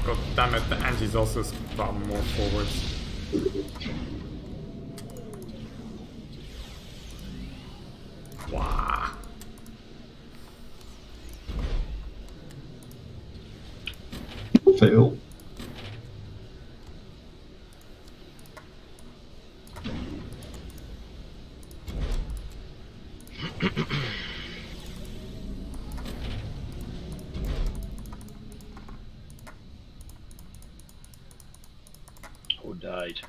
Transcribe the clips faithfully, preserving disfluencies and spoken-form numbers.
God damn it, the Angie's also spawned more forwards. Wow. Fail. Who died?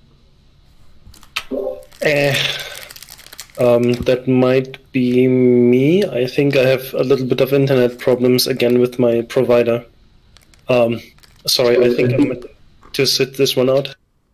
Eh, um, that might be me. I think I have a little bit of internet problems again with my provider. Um, sorry, I think I'm going to sit this one out.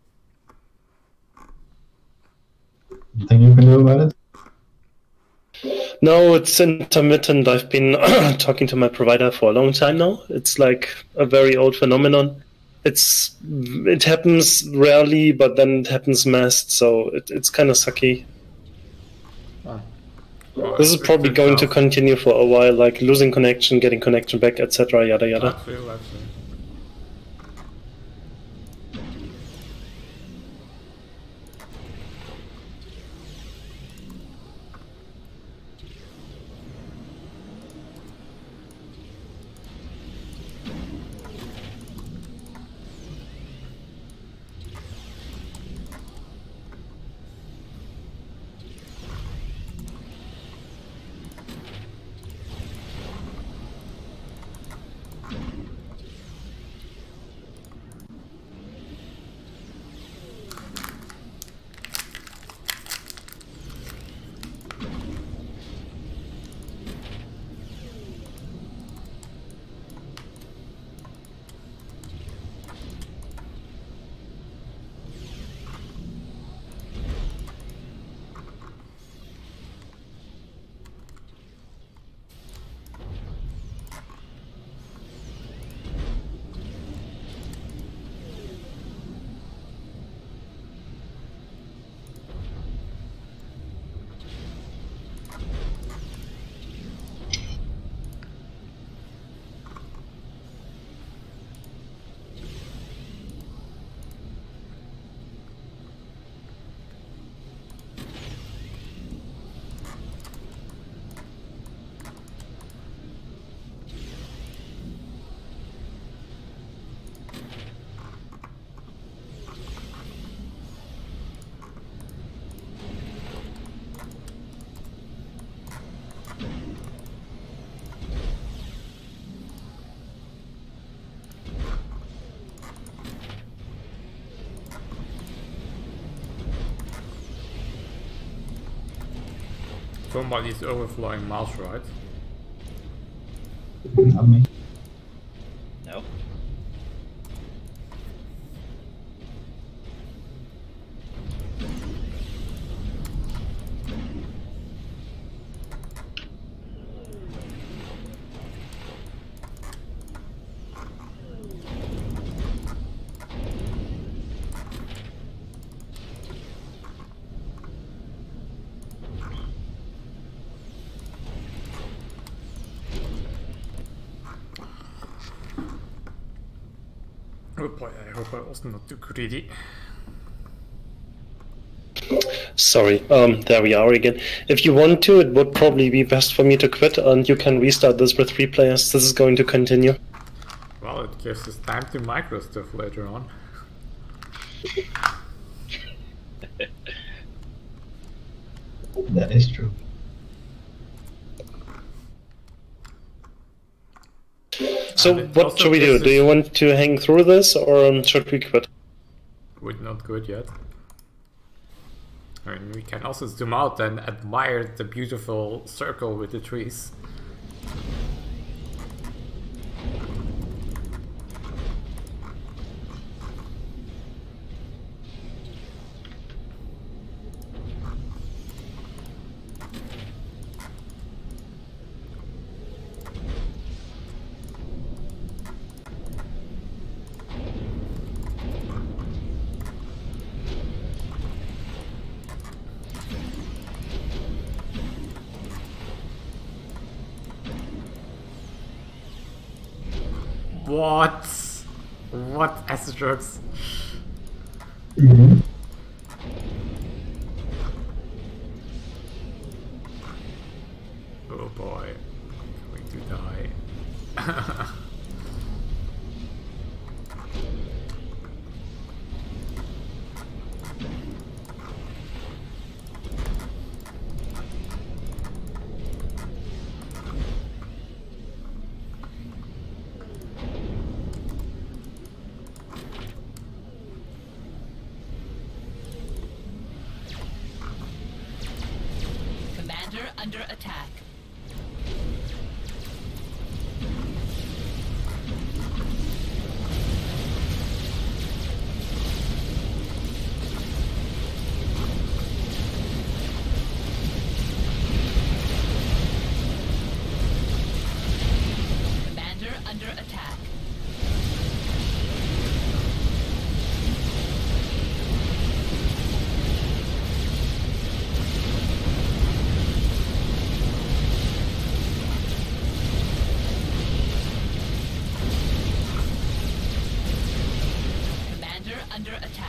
Nothing you can do about it? No, it's intermittent. I've been talking to my provider for a long time now. It's like a very old phenomenon. It's it happens rarely, but then it happens massed, so it, it's kind of sucky. Oh. Oh, This is probably going to continue for a while, like losing connection, getting connection back, et cetera. Yada yada. That's real, actually. Somebody's overflowing mouse, right? Not me. No. Oh boy, I hope I was not too greedy. Sorry, um, there we are again. If you want to, it would probably be best for me to quit, and you can restart this with three players. This is going to continue. Well, it gives us time to micro stuff later on. That is true. So what should we do? Do you want to hang through this, or um, should we quit? We're not good yet. I mean, we can also zoom out and admire the beautiful circle with the trees. What? What Astrux? Mm-hmm. Oh boy, I'm going to die. Commander under attack. Commander under attack. Commander under attack.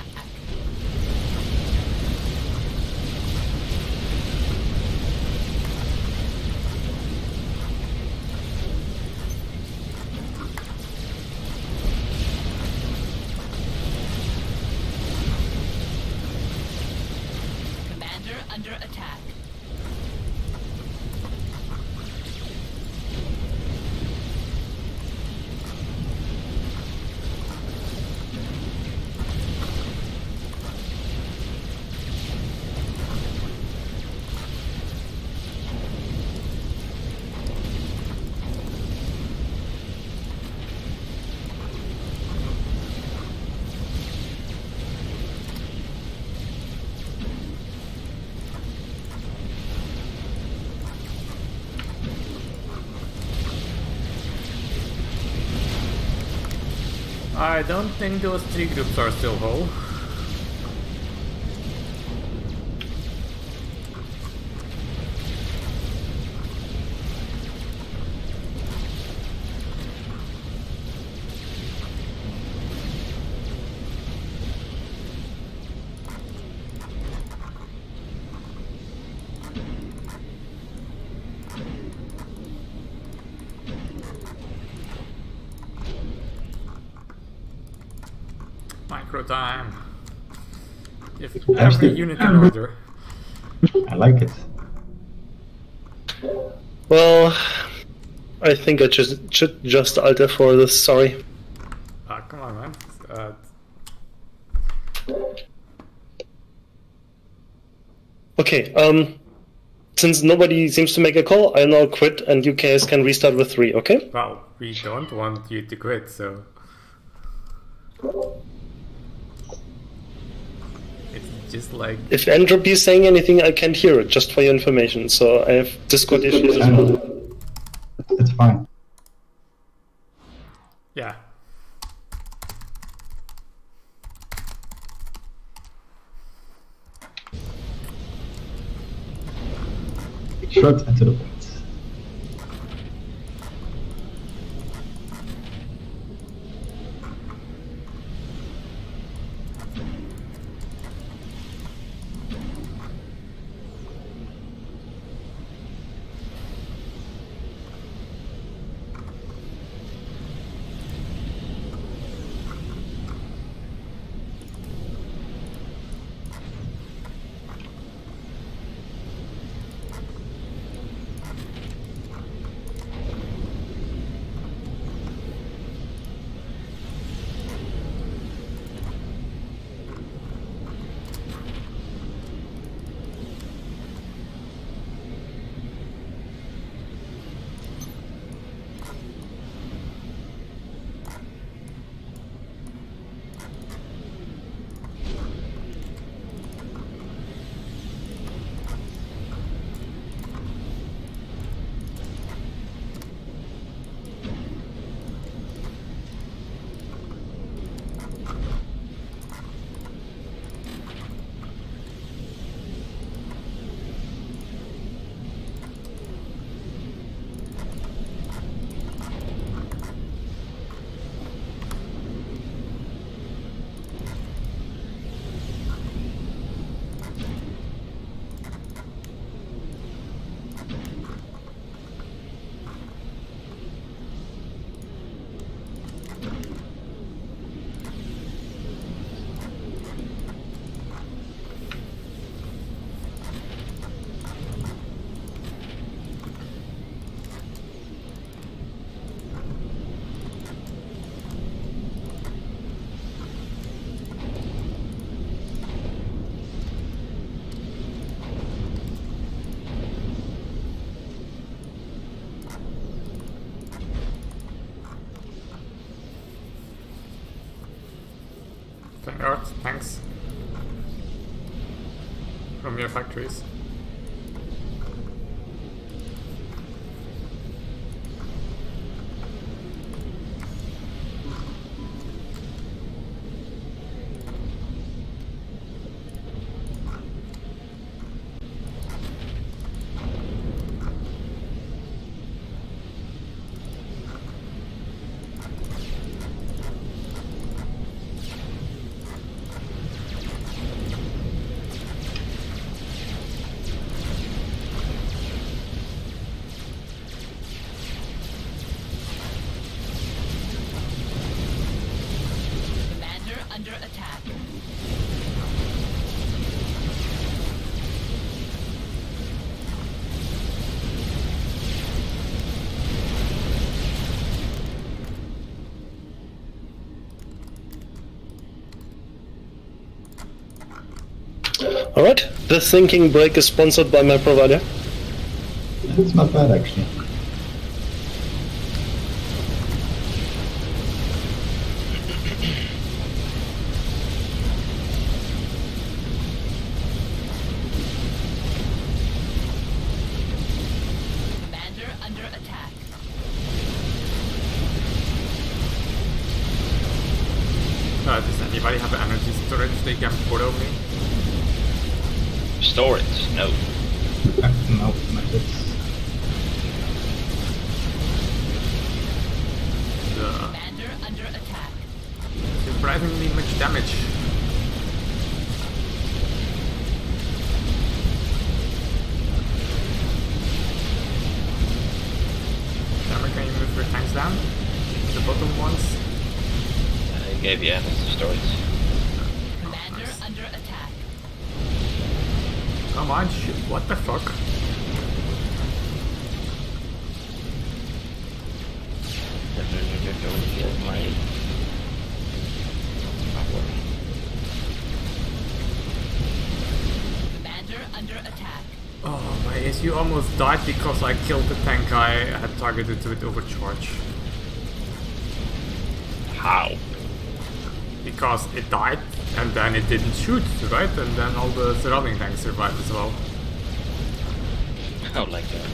Commander under attack. I don't think those three groups are still whole. Micro time. If every Actually- unit in order. I like it. Well, I think I just should just Alt F for this. Sorry. Ah, come on, man. Uh, Okay. Um, since nobody seems to make a call, I'll now quit, and you guys can restart with three. Okay? well, we don't want you to quit, so. It's just like. If Entropy is saying anything, I can't hear it. Just for your information. So I have Discord issues as well. It's fine. Yeah. Short and to the point. Vanguard, thanks. From your factories. Commander under attack. Alright, the thinking break is sponsored by my provider. It's not bad actually. Commander under attack. Uh, does anybody have energy storage they can portal me? Storage? No. Uh, no, no, it's The Commander under attack. surprisingly much damage. Hammer, can you move your tanks down? The bottom ones? I gave you energy storage. Commander under attack. Come on, shit, what the fuck? Don't kill my... Not worry. Commander under attack. Oh, my S U almost died because I killed the tank I had targeted with overcharge. How? Because it died, and then it didn't shoot, right? And then all the surrounding tanks survived as well. Oh, like that.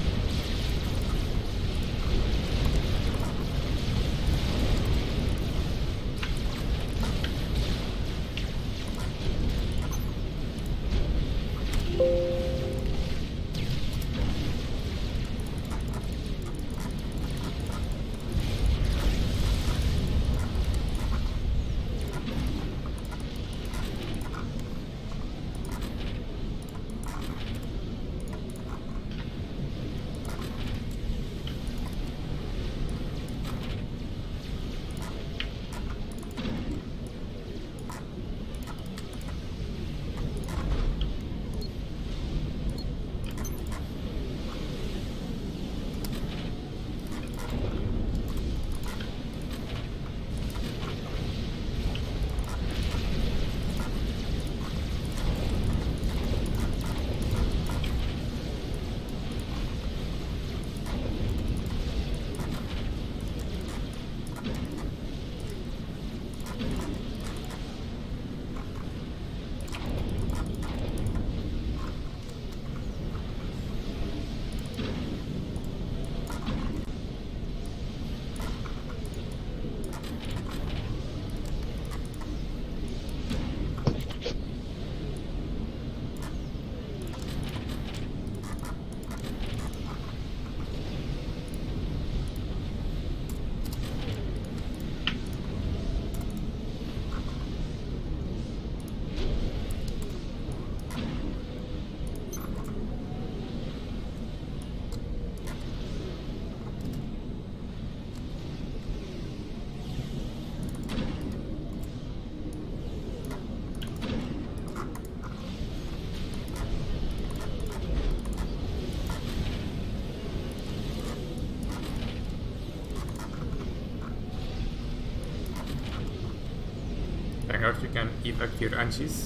Vanguard, you can evac your Anchis.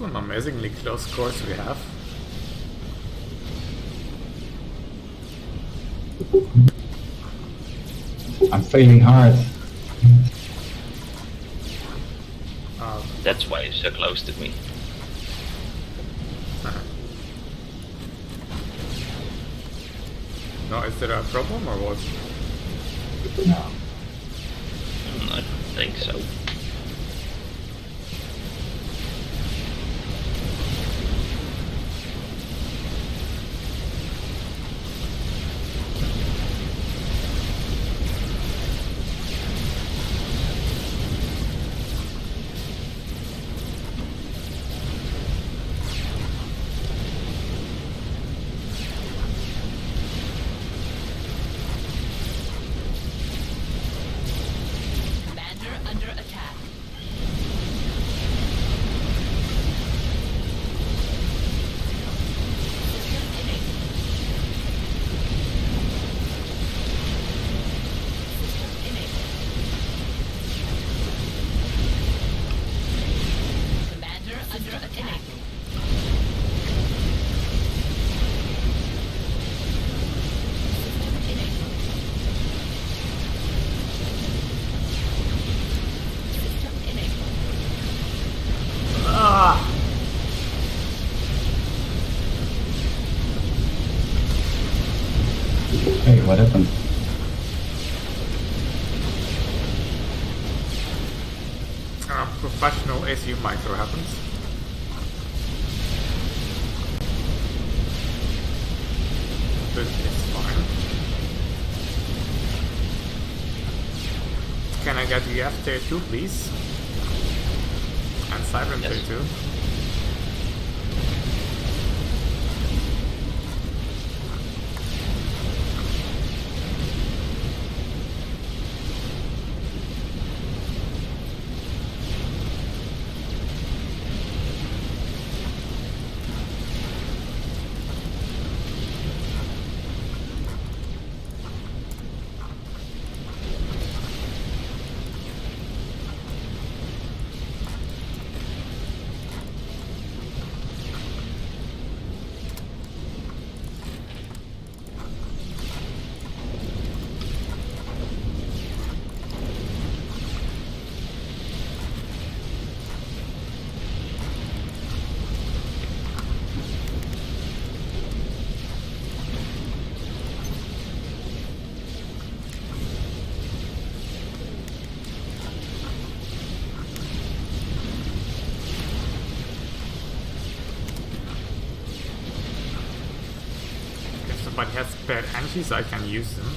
an amazingly close course we have. I'm failing hard. Uh, That's why you're so close to me. no, is there a problem or what? No. Mm, I think so. Commander under attack. Commander under attack. Ah! Hey, what happened? Uh, professional A C U micro happens. But it's fine. Can I get the F tier two, please? And Siren tier Yes. two. If somebody has spare energies, I can use them.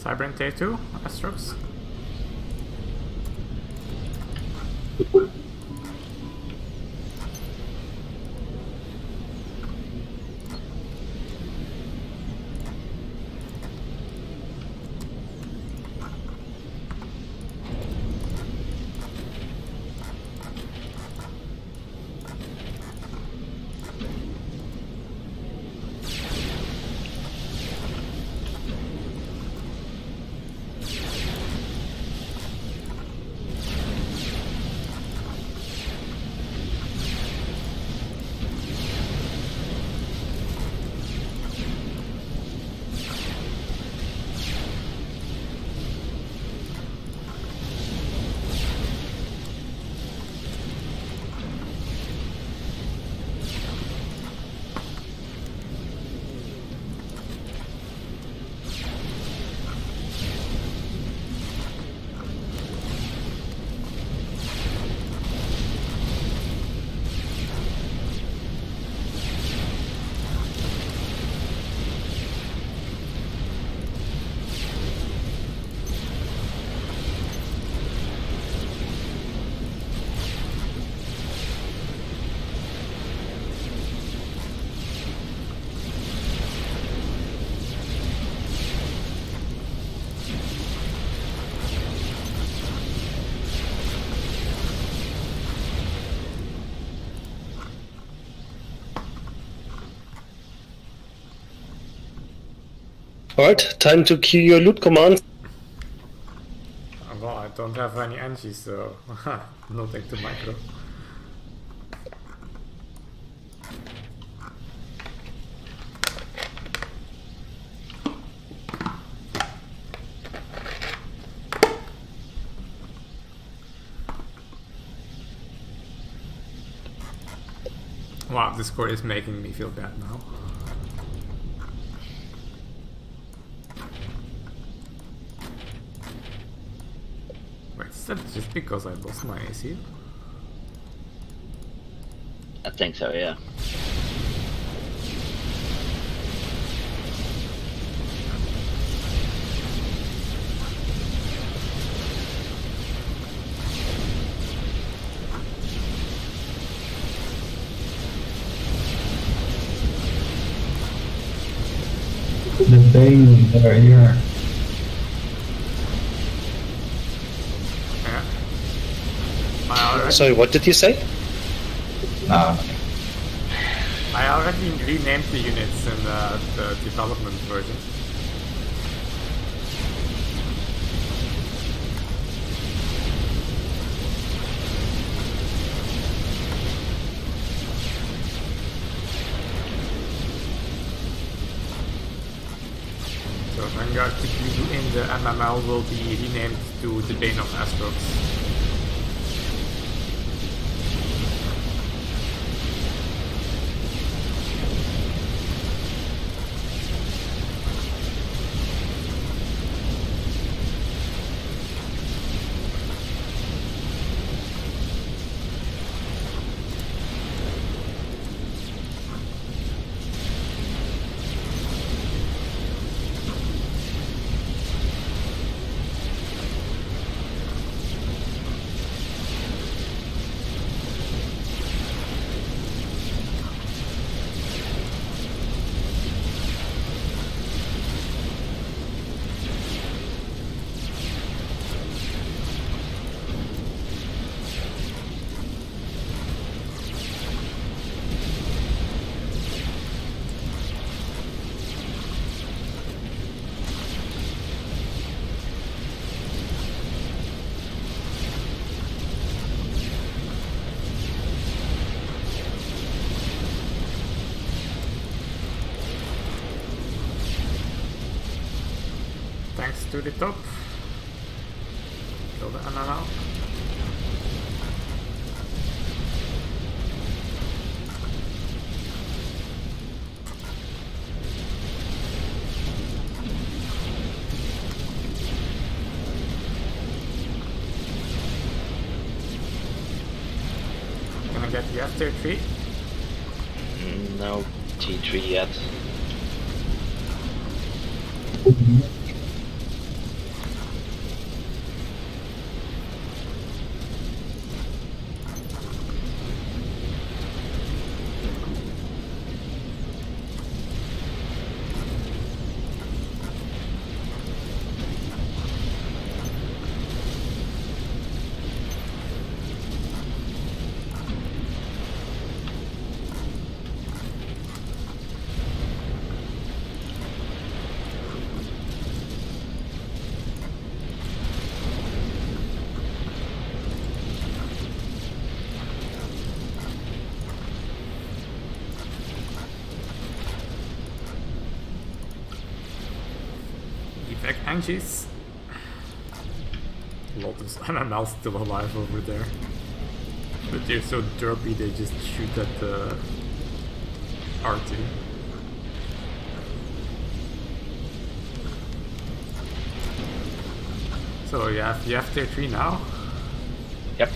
Tyrant Day two, Astrox. Alright, time to queue your loot commands. Well, I don't have any energy, so nothing to micro. Wow, Discord is making me feel bad now. Wait, is that just because I lost my A C? I think so, yeah. The Bane, they're here. Yeah. I already, Sorry, what did you say? No. I already renamed the units in the, the development version. So Vanguard T Q in the M M L will be renamed to the Bane of Astrox. Thanks to the top. Kill the M M L. Gonna get the F tier three. Mm, No T three yet. Banshees. Lotus and M L's still alive over there. But they're so derpy they just shoot at the R two. So you have, you have tier three now? Yep.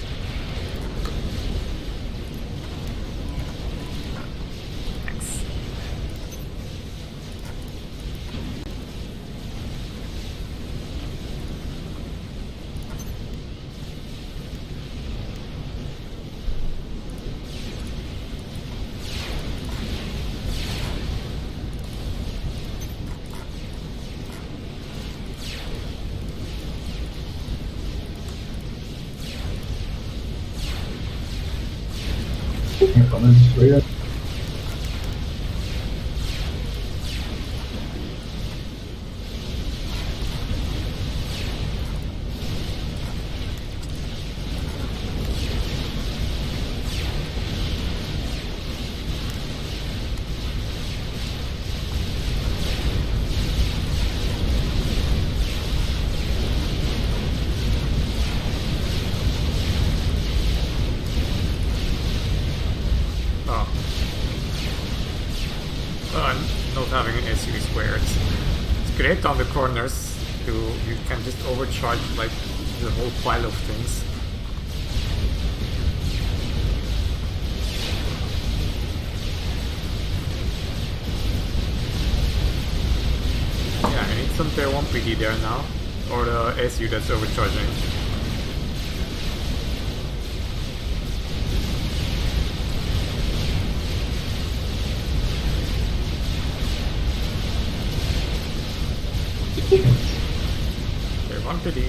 Thanks. Here comes Freya. Oh. Uh, not having an S U squared. It's great on the corners. To, you can just overcharge like the whole pile of things. Yeah, I need some tier one P D there now. Or the S U that's overcharging. Tier one P D.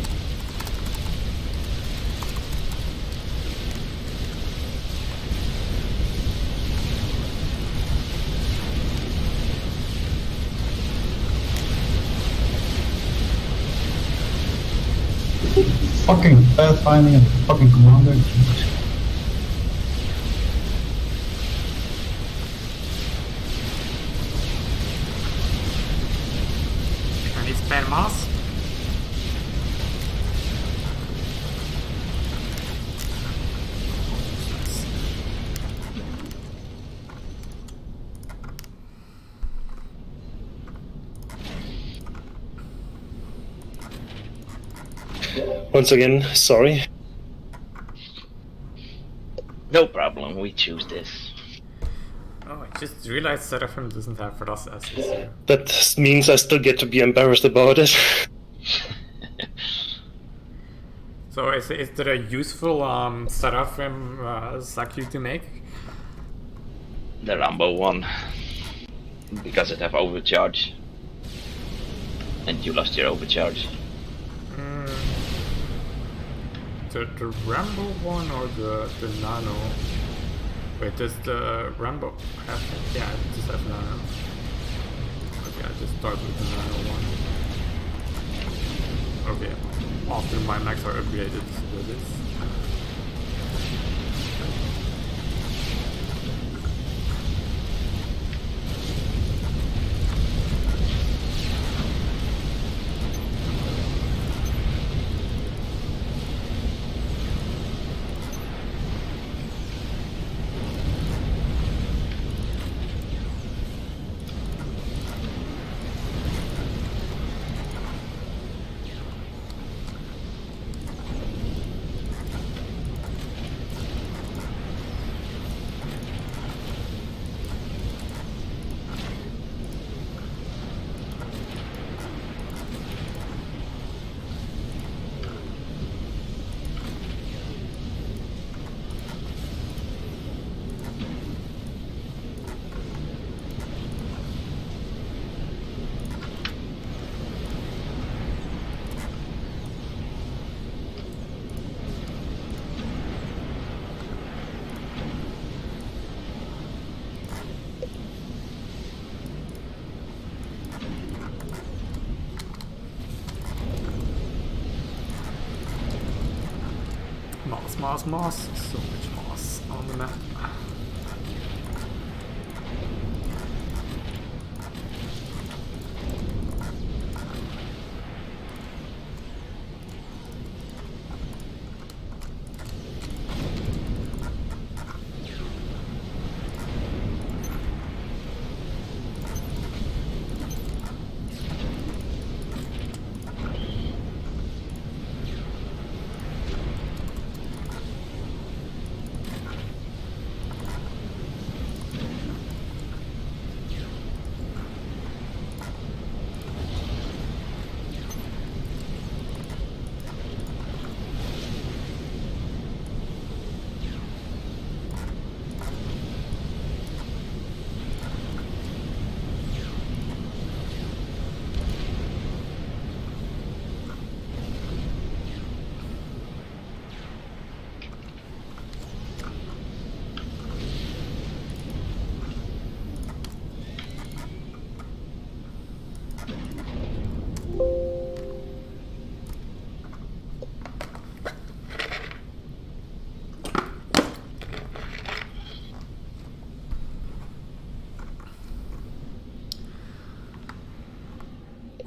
Fucking pathfinding and fucking commander. I need spare mass. Once again, sorry. No problem, we choose this. Oh, I just realized Seraphim doesn't have Frost S's here. That means I still get to be embarrassed about it. So is, is there a useful um, Seraphim uh, Saku to make? The Rambo one. Because it have overcharge. And you lost your overcharge. Mm. The, the Rambo one or the, the Nano? Wait, does the Rambo have... Yeah, it just has Nano. Okay, I just start with the Nano one. Okay, after my max are upgraded to this. Moss, moss, moss. So much moss on the map.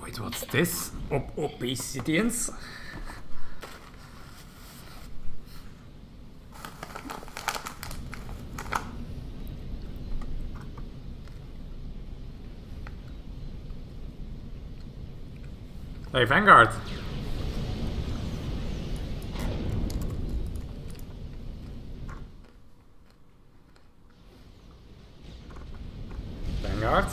Wait, what's this? Ob obesidians? Hey, Vanguard! Vanguard?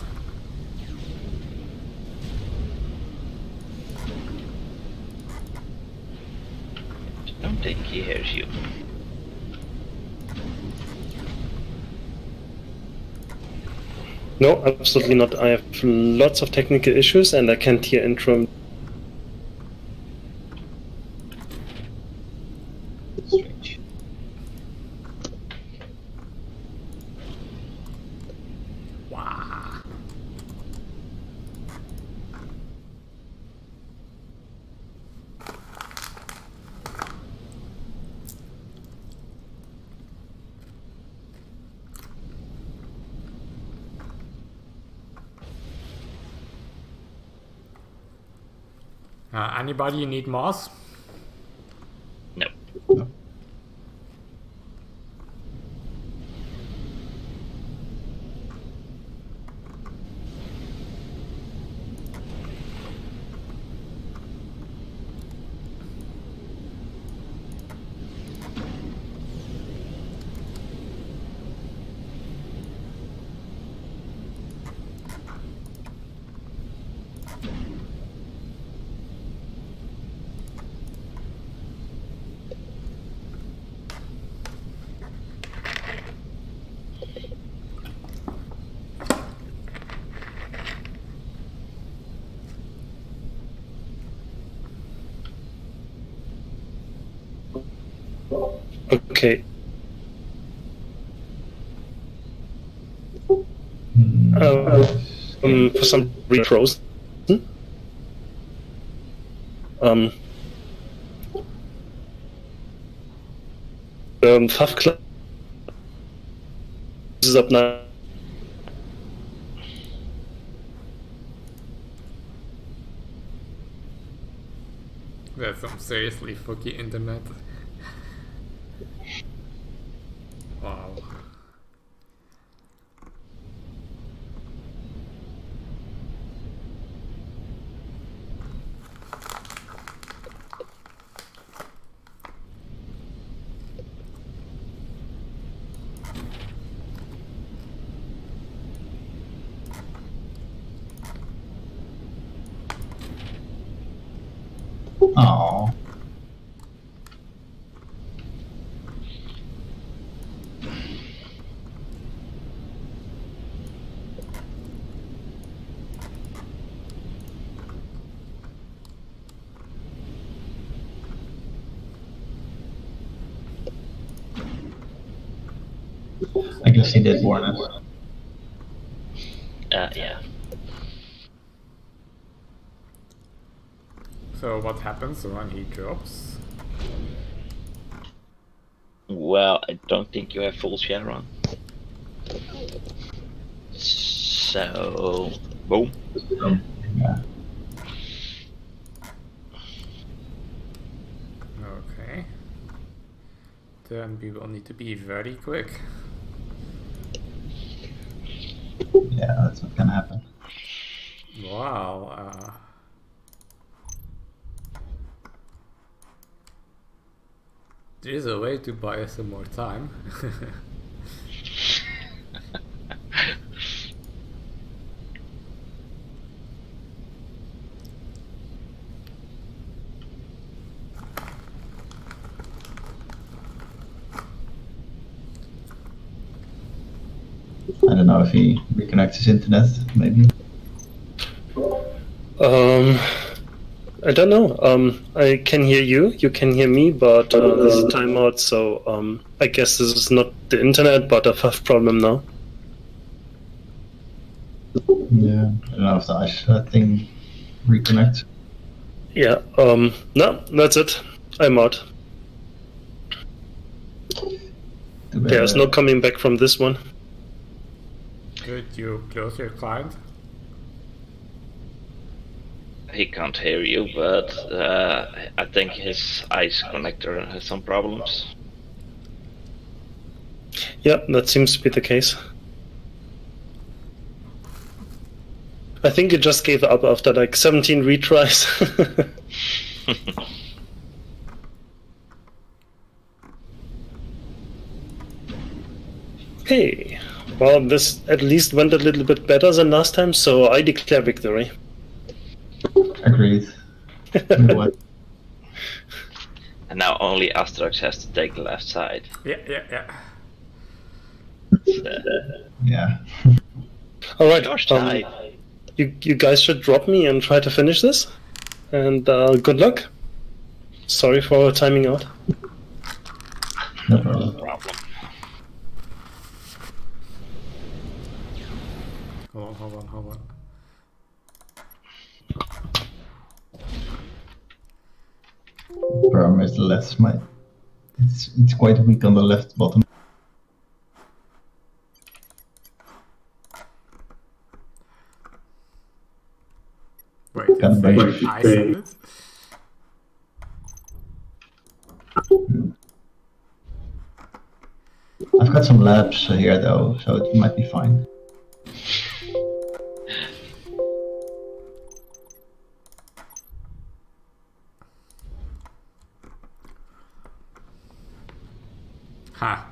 I don't think he hears you. No, absolutely not. I have lots of technical issues and I can't hear intro. Strange. Wow. Uh, anybody need moss? No. No. Okay. Hmm. Uh, um, for some reason, frozen. Um, um, Faf Club is up now. There's some seriously fucky internet. Wow. Aww. I guess he did warn us. Uh, yeah. So what happens when he drops? Well, I don't think you have full share on. So, boom. Um, yeah. Okay. Then we will need to be very quick. Yeah, that's what's gonna happen. Wow. Uh, there's a way to buy us some more time. I don't know if he reconnects his internet, maybe. Um, I don't know. Um, I can hear you. You can hear me, but uh, there's a timeout. So um, I guess this is not the internet, but a F A F problem now. Yeah, I don't know if the ice uh, thing reconnects. Yeah. Um, no, that's it. I'm out. There's no coming back from this one. Could you close your client? he can't hear you, but uh, I think his ice connector has some problems. Yep, that seems to be the case. I think it just gave up after like seventeen retries. Okay, well, this at least went a little bit better than last time, so I declare victory. Agreed. You know what? And now only Astrax has to take the left side. Yeah, yeah, yeah. Uh, Yeah. All right, Josh um, died. you you guys should drop me and try to finish this, and uh, good luck. Sorry for timing out. No problem. problem. Hold on, hold on, hold on. Problem is the left. My, it's it's quite weak on the left bottom. Wait, Gotta it's break. saying I send it? I've got some labs here though, so it might be fine. Ha.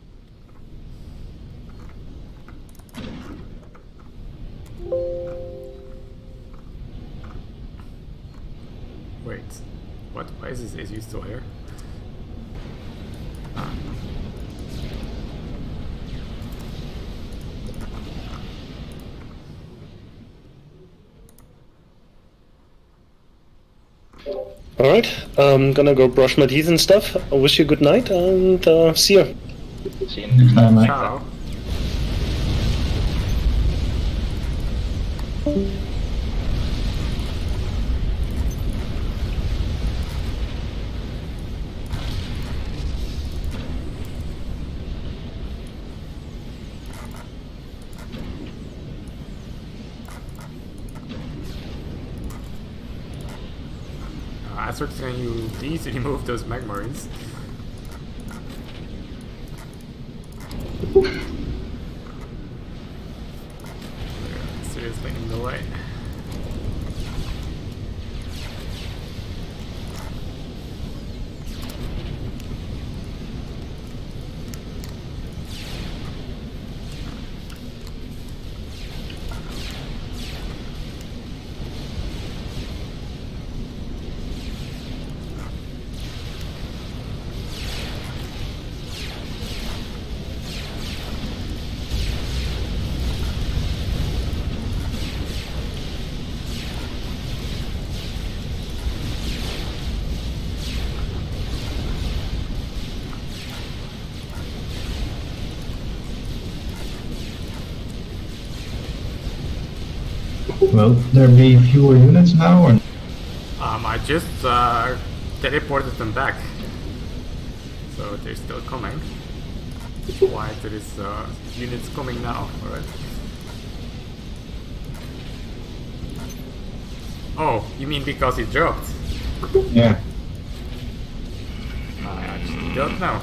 Wait, what? Why is this issue still here? Ah. All right, I'm gonna go brush my teeth and stuff. I wish you good night and uh, see you. See you Next time, I Ciao. Uh, Asterix, can you please remove those Magmarines? They're seriously in the way. Will there be fewer units now, or Um, I just uh, teleported them back. So they're still coming. Why there is uh, units coming now, alright. Oh, you mean because it dropped? yeah? I actually don't know.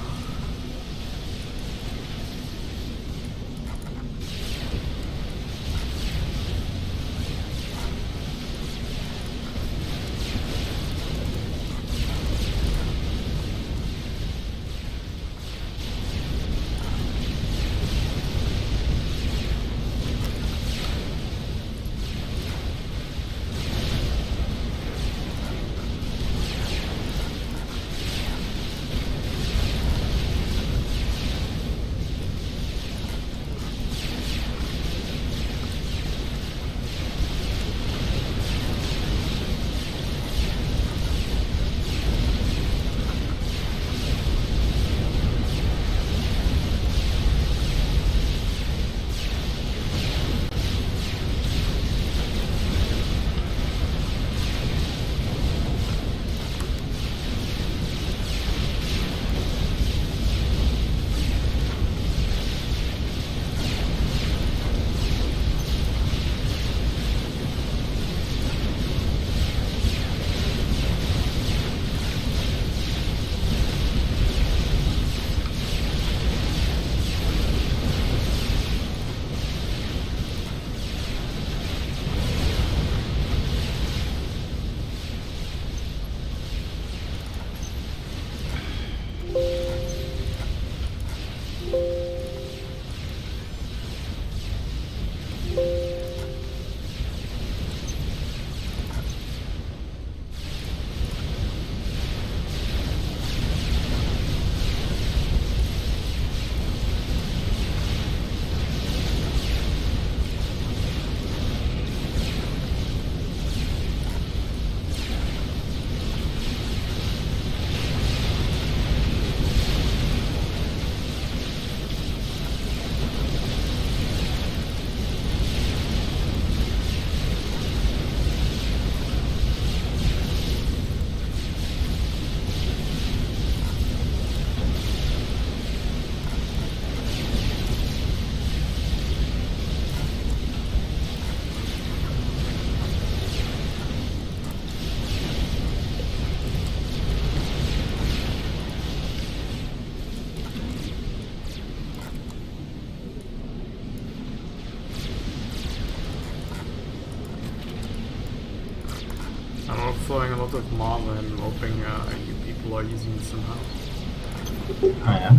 deploying a lot of Marva and hoping uh, you people are using it somehow. I am.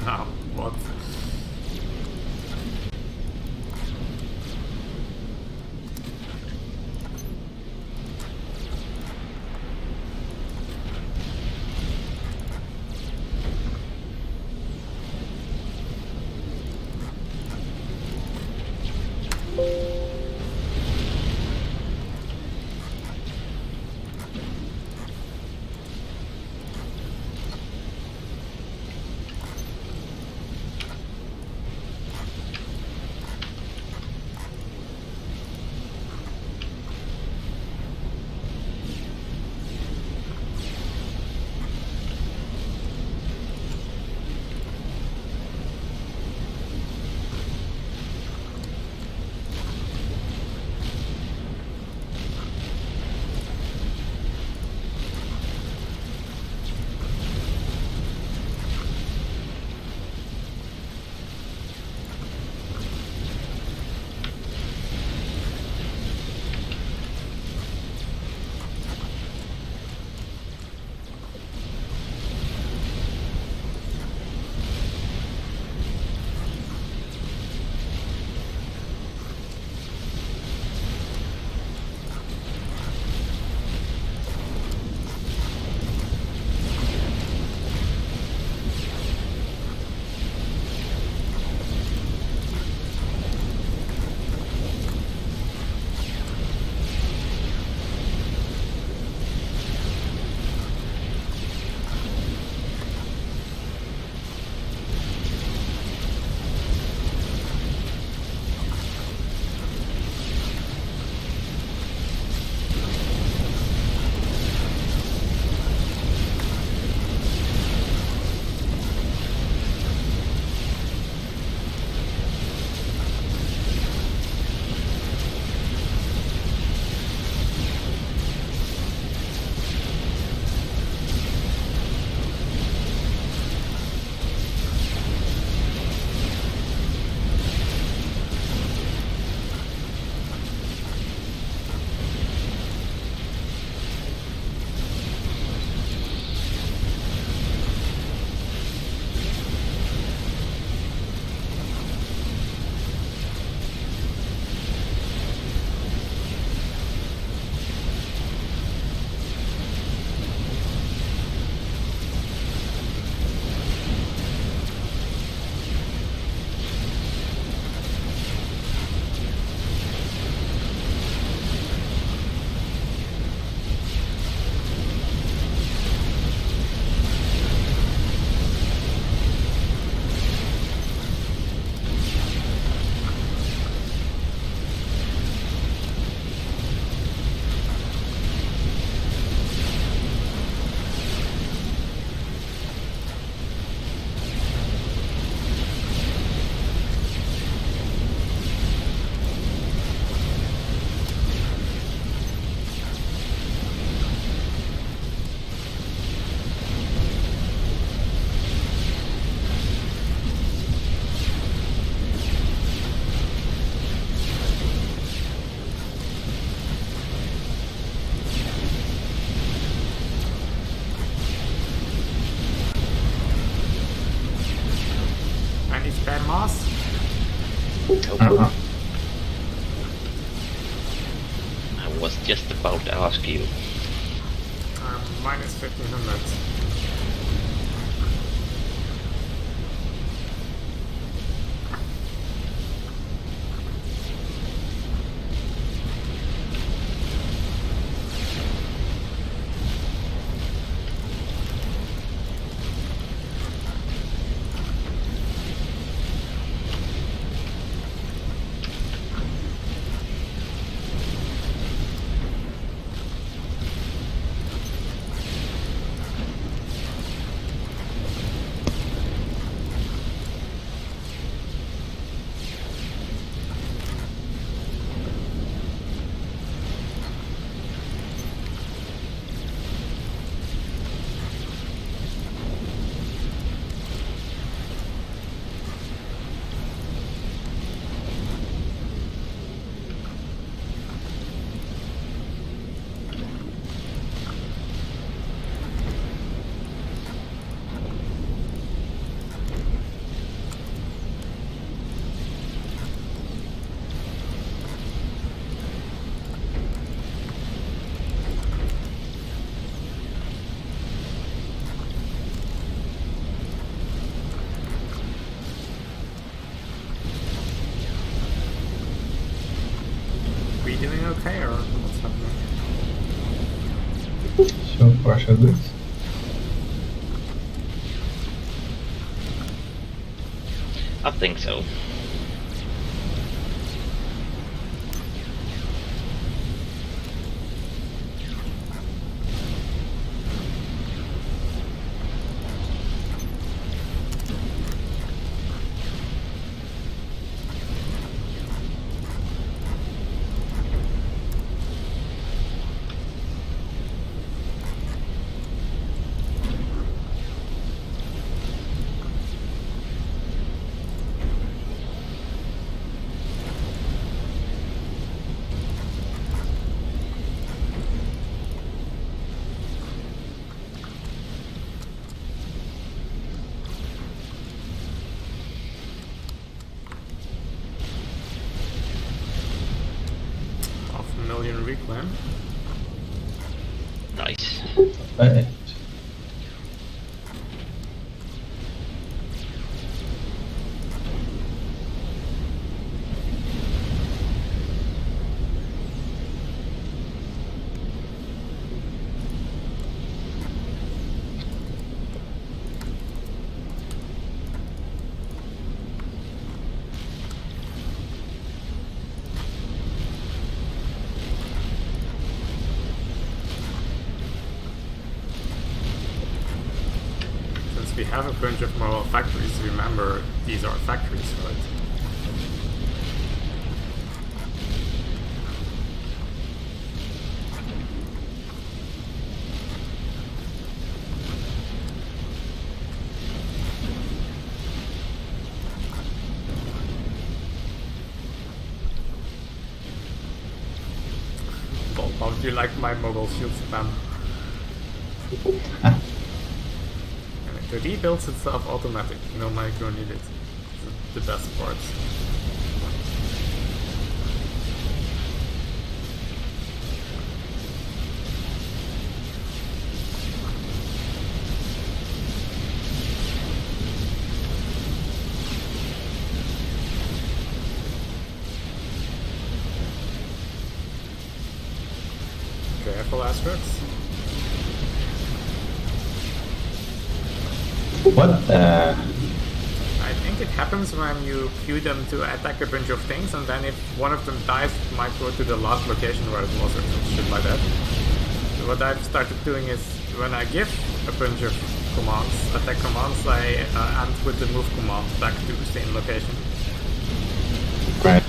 Now, what? Moss? Uh-huh. I was just about to ask you. Um, minus fifteen hundred. okay, or what's happening? So far, so good. I think so. Half a million reclaim. Nice. Right. Since we have a bunch of mobile factories, remember these are factories, right? Well, how do you like my mobile shield spam? Ah, And it rebuilds itself automatic, no micro needed. It's the best part. Careful, Asterix. what the? I think it happens when you queue them to attack a bunch of things, and then if one of them dies, it might go to the last location where it was or some shit like that. So what I've started doing is, when I give a bunch of commands, attack commands, I uh, end with the move command back to the same location. Right.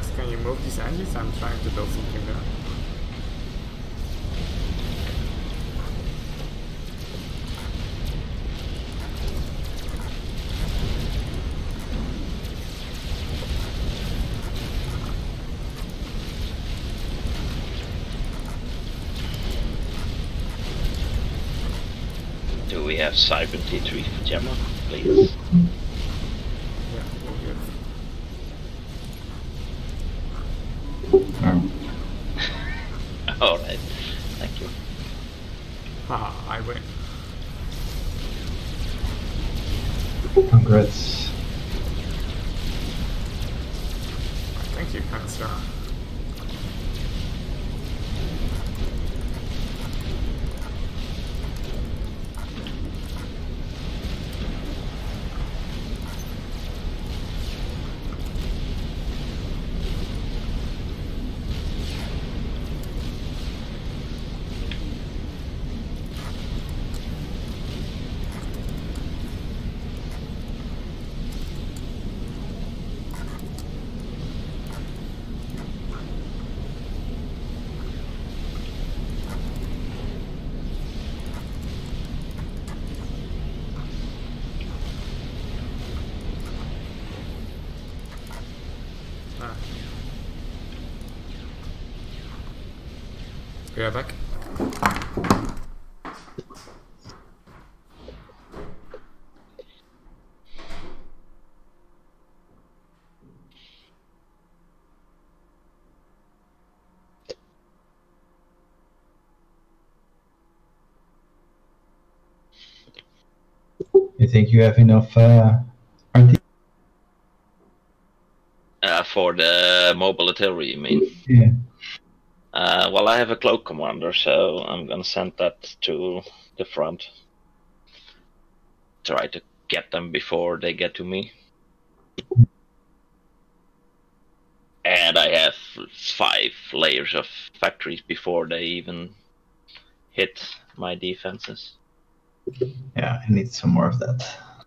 Alex, can you move these engines? I'm trying to build something there. Do we have Cyber T three Gemma, please? Yeah, we'll get Um, Alright, thank you. Haha, I win. congrats. Thank you, Cancer. Ah. We are back. You think you have enough uh, R T? Uh, for the mobile artillery, you mean? Yeah. Uh, well, I have a cloak commander, so I'm gonna send that to the front. Try to get them before they get to me. And I have five layers of factories before they even hit my defenses. Yeah, I need some more of that.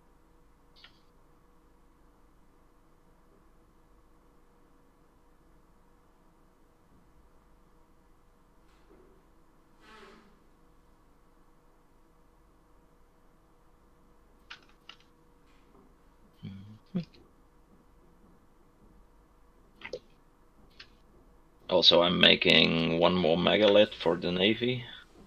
Also, I'm making one more megalith for the navy,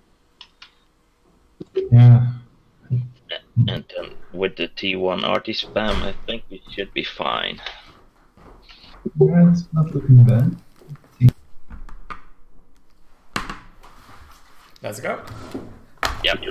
Yeah. and then with the T one R T spam, I think we should be fine. Yeah, it's not looking bad. Let's go. Yep.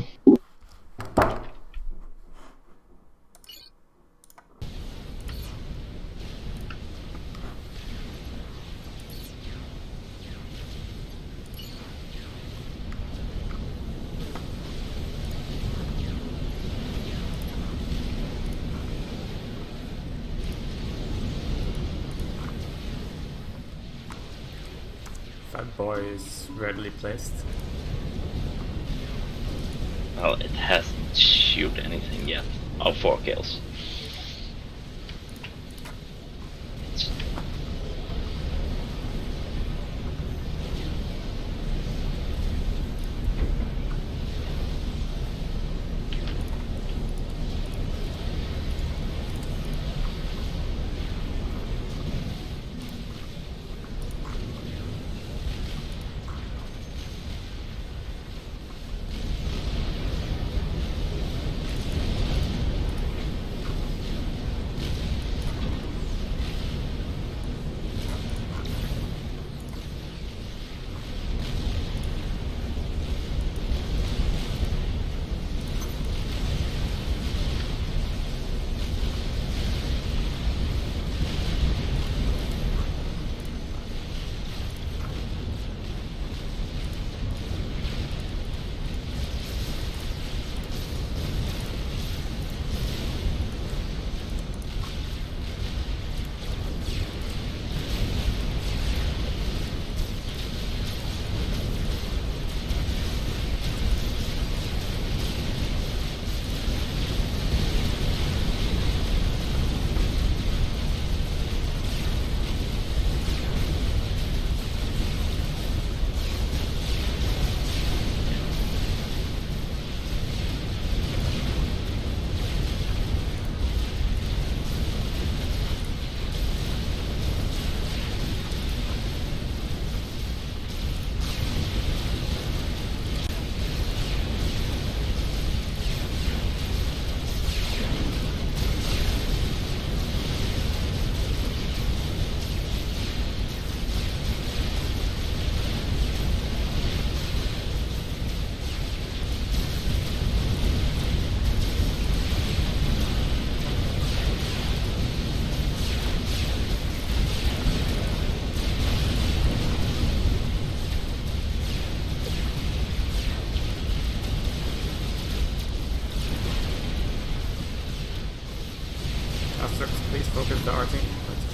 That boy is readily placed. Well, it hasn't shoot anything yet. Oh, four kills.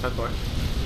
Fat boy.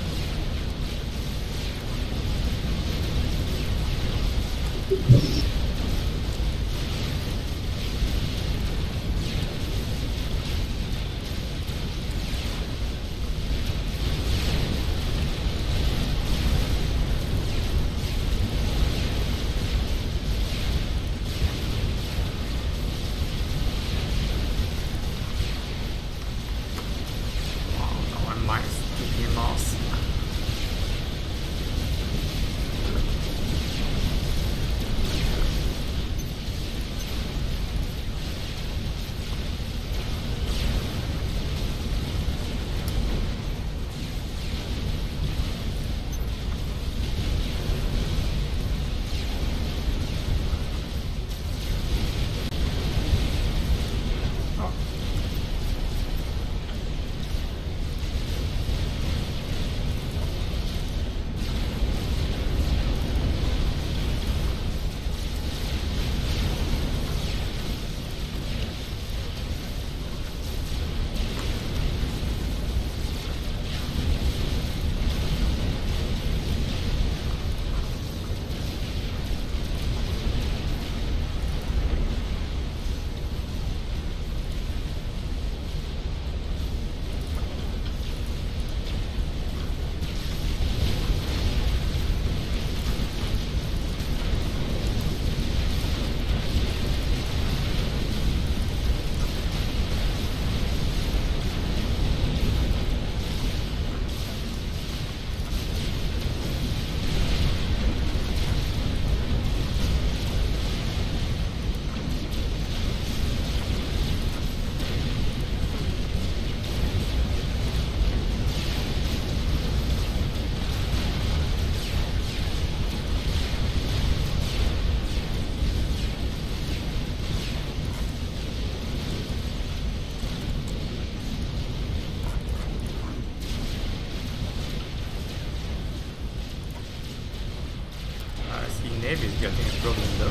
Navy's getting a problem though.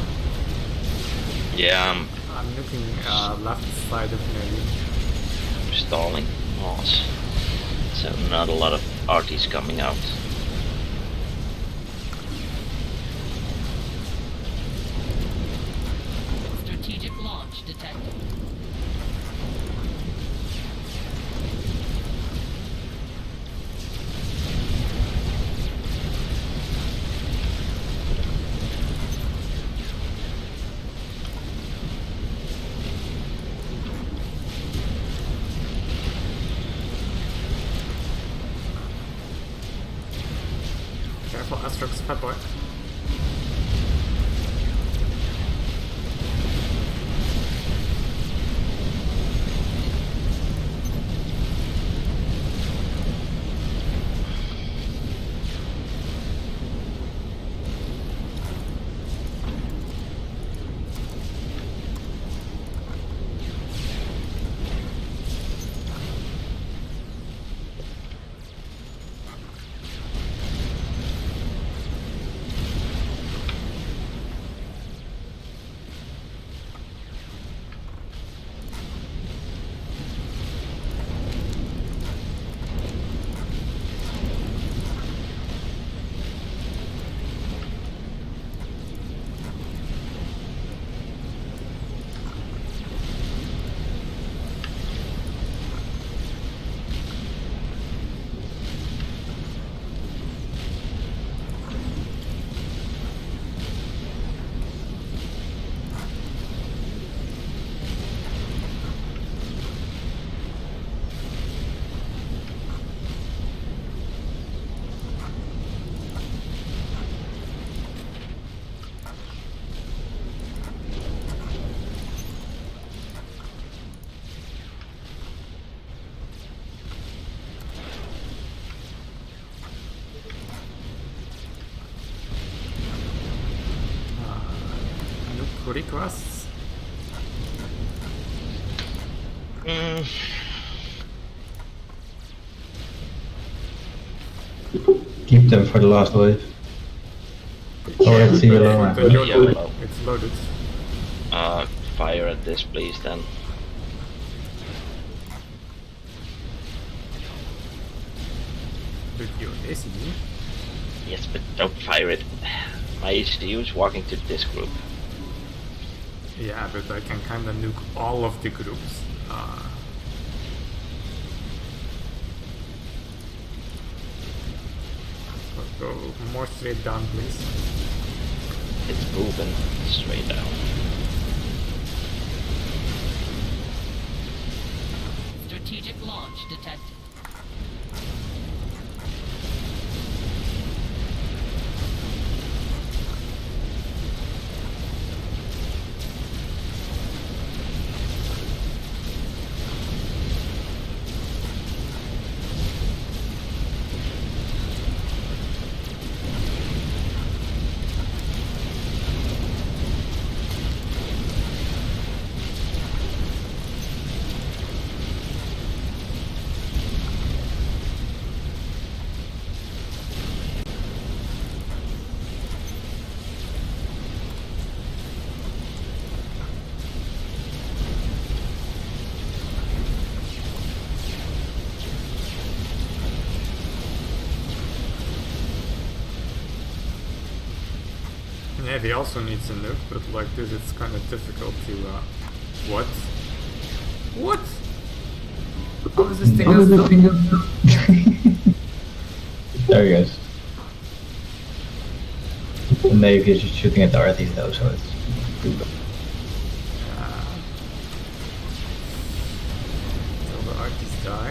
Yeah, I'm I'm looking uh, left side of Navy. stalling. Awesome. So not a lot of arties coming out. Strategic launch detected. Careful, Asterix, Fat boy. Requests. Mm. Keep them for the last wave. Oh, let's see below. But you're Yeah, loaded. well. It's loaded. Uh, fire at this, please, then. But you A C D. Yes, but don't fire it. My H D U is walking to this group. Yeah, but I can kinda nuke all of the groups. Uh, go more straight down, please. It's moving straight down. Strategic launch detected. Navy also needs a nuke, but like this it's kind of difficult to, uh... What? What? How is this thing How is gonna this thing gonna- There he goes. The Navy is just shooting at the R T though, so it's... Uh, till the Arties die.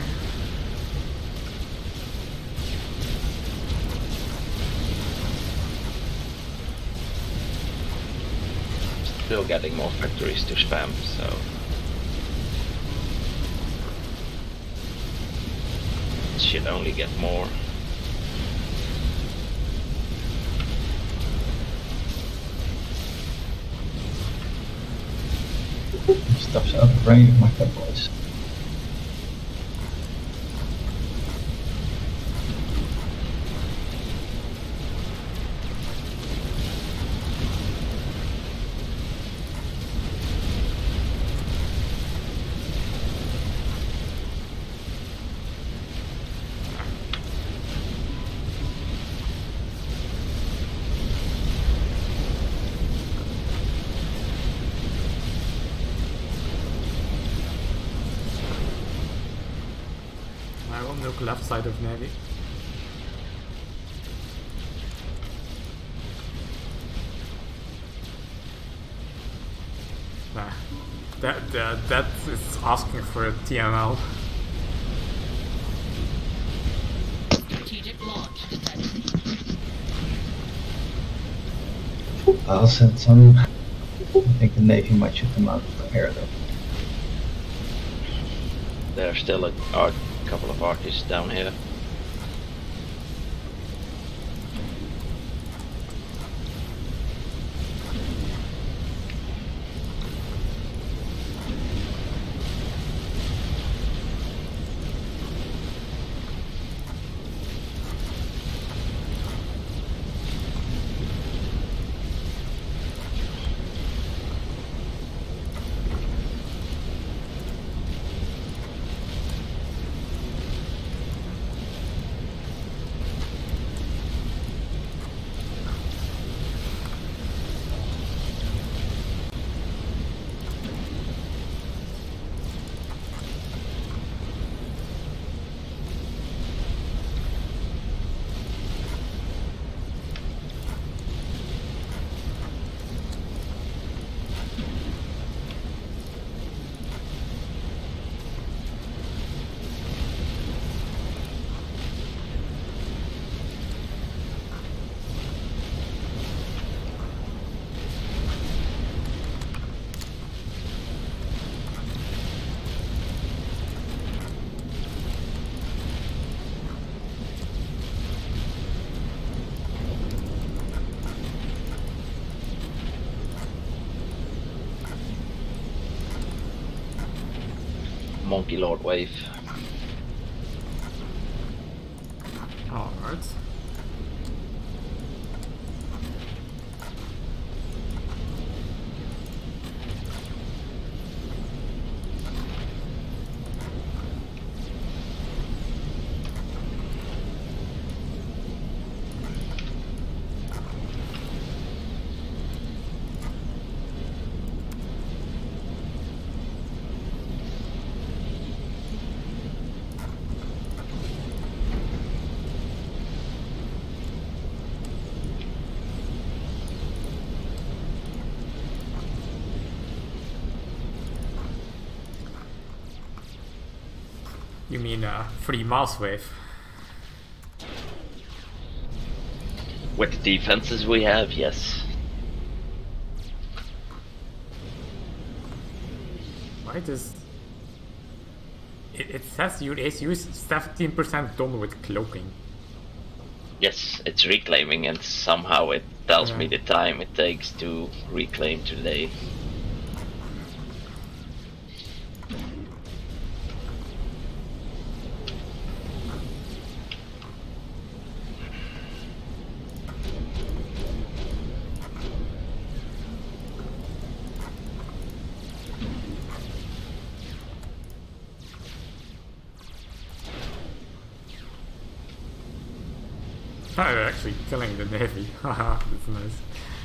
Still getting more factories to spam, so it should only get more. Stuff's out of range of my boys. I will nuke left side of Navy. Nah, that, that, that is asking for a T M L. Strategic launch detected. I'll send some. I think the Navy might shoot them out of the air though. There's still a art, couple of artists down here. Monkey Lord wave. Alright. You mean uh, free mouse wave? With the defenses we have, yes. Why does it, it says your A C U is seventeen percent done with cloaking? Yes, it's reclaiming, and somehow it tells Yeah. me the time it takes to reclaim today. Oh, they're actually killing the Navy. Haha, that's nice.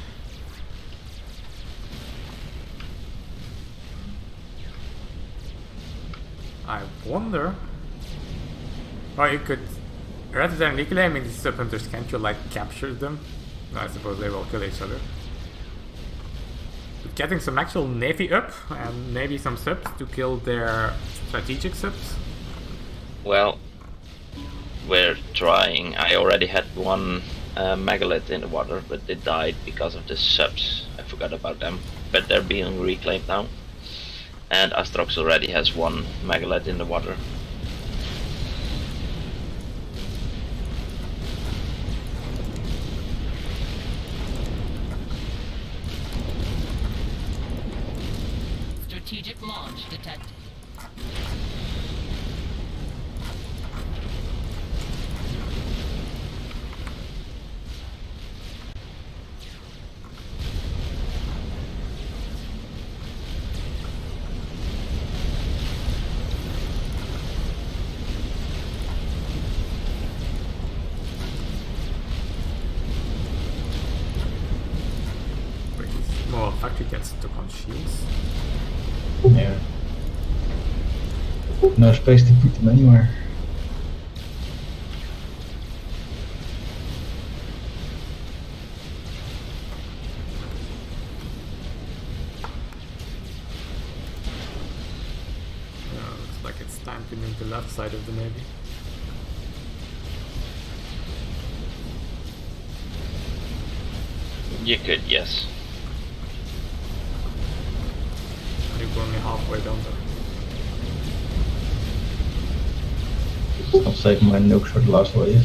I wonder. Oh, you could, rather than reclaiming these sub hunters, can't you like capture them? No, I suppose they will kill each other. But getting some actual Navy up and maybe some subs to kill their strategic subs. Well, we're trying. I already had one uh, megalith in the water, but they died because of the subs. I forgot about them. But they're being reclaimed now. And Astrox already has one megalith in the water. Strategic launch detected. Wait, this small factory gets stuck on shields. Yeah. No space to put them anywhere. Uh, looks like it's time to nuke the left side of the Navy. You could, yes. Nuke only halfway down there. I'll save my nukes for the last wave.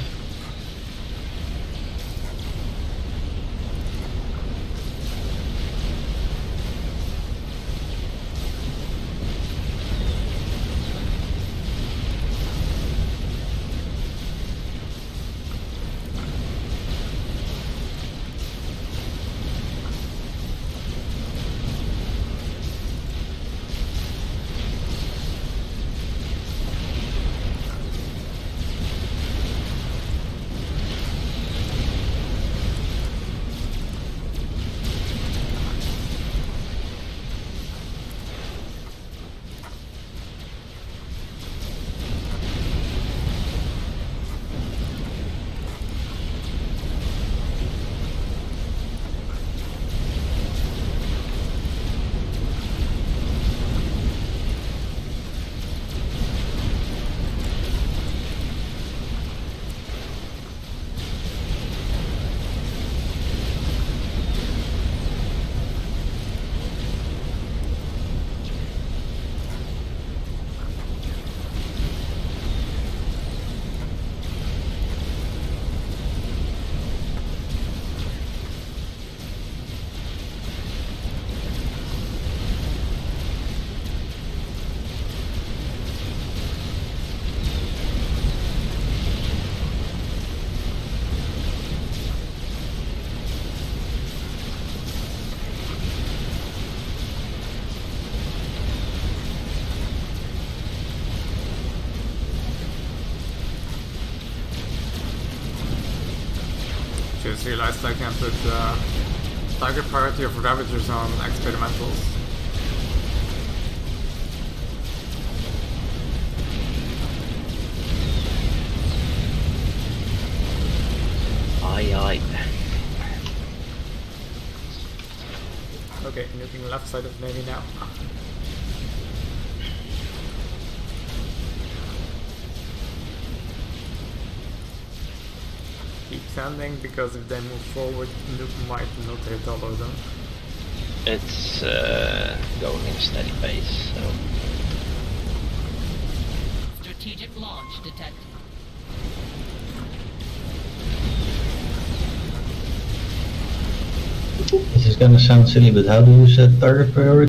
Just realized I can put uh, target priority of Ravagers on experimentals. Aye aye. Okay, nuking the left side of Navy now. defending because if they move forward, Nuke might not hit all of them. It's uh, going in a steady pace, so... Strategic launch detected. This is gonna sound silly, but how do you set target priority?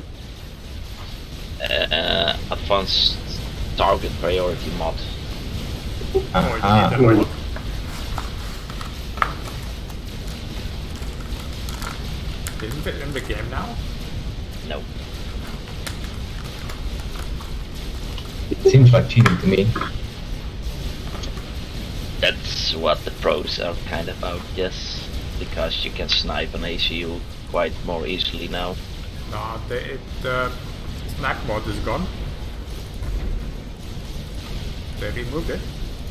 Uh, advanced target priority mod. Ah, Or you need a- Isn't it in the game now? No. it seems like cheating to me. That's what the pros are kind of about, yes. Because you can snipe an A C U quite more easily now. No, the it, uh, snack mode is gone. They removed it.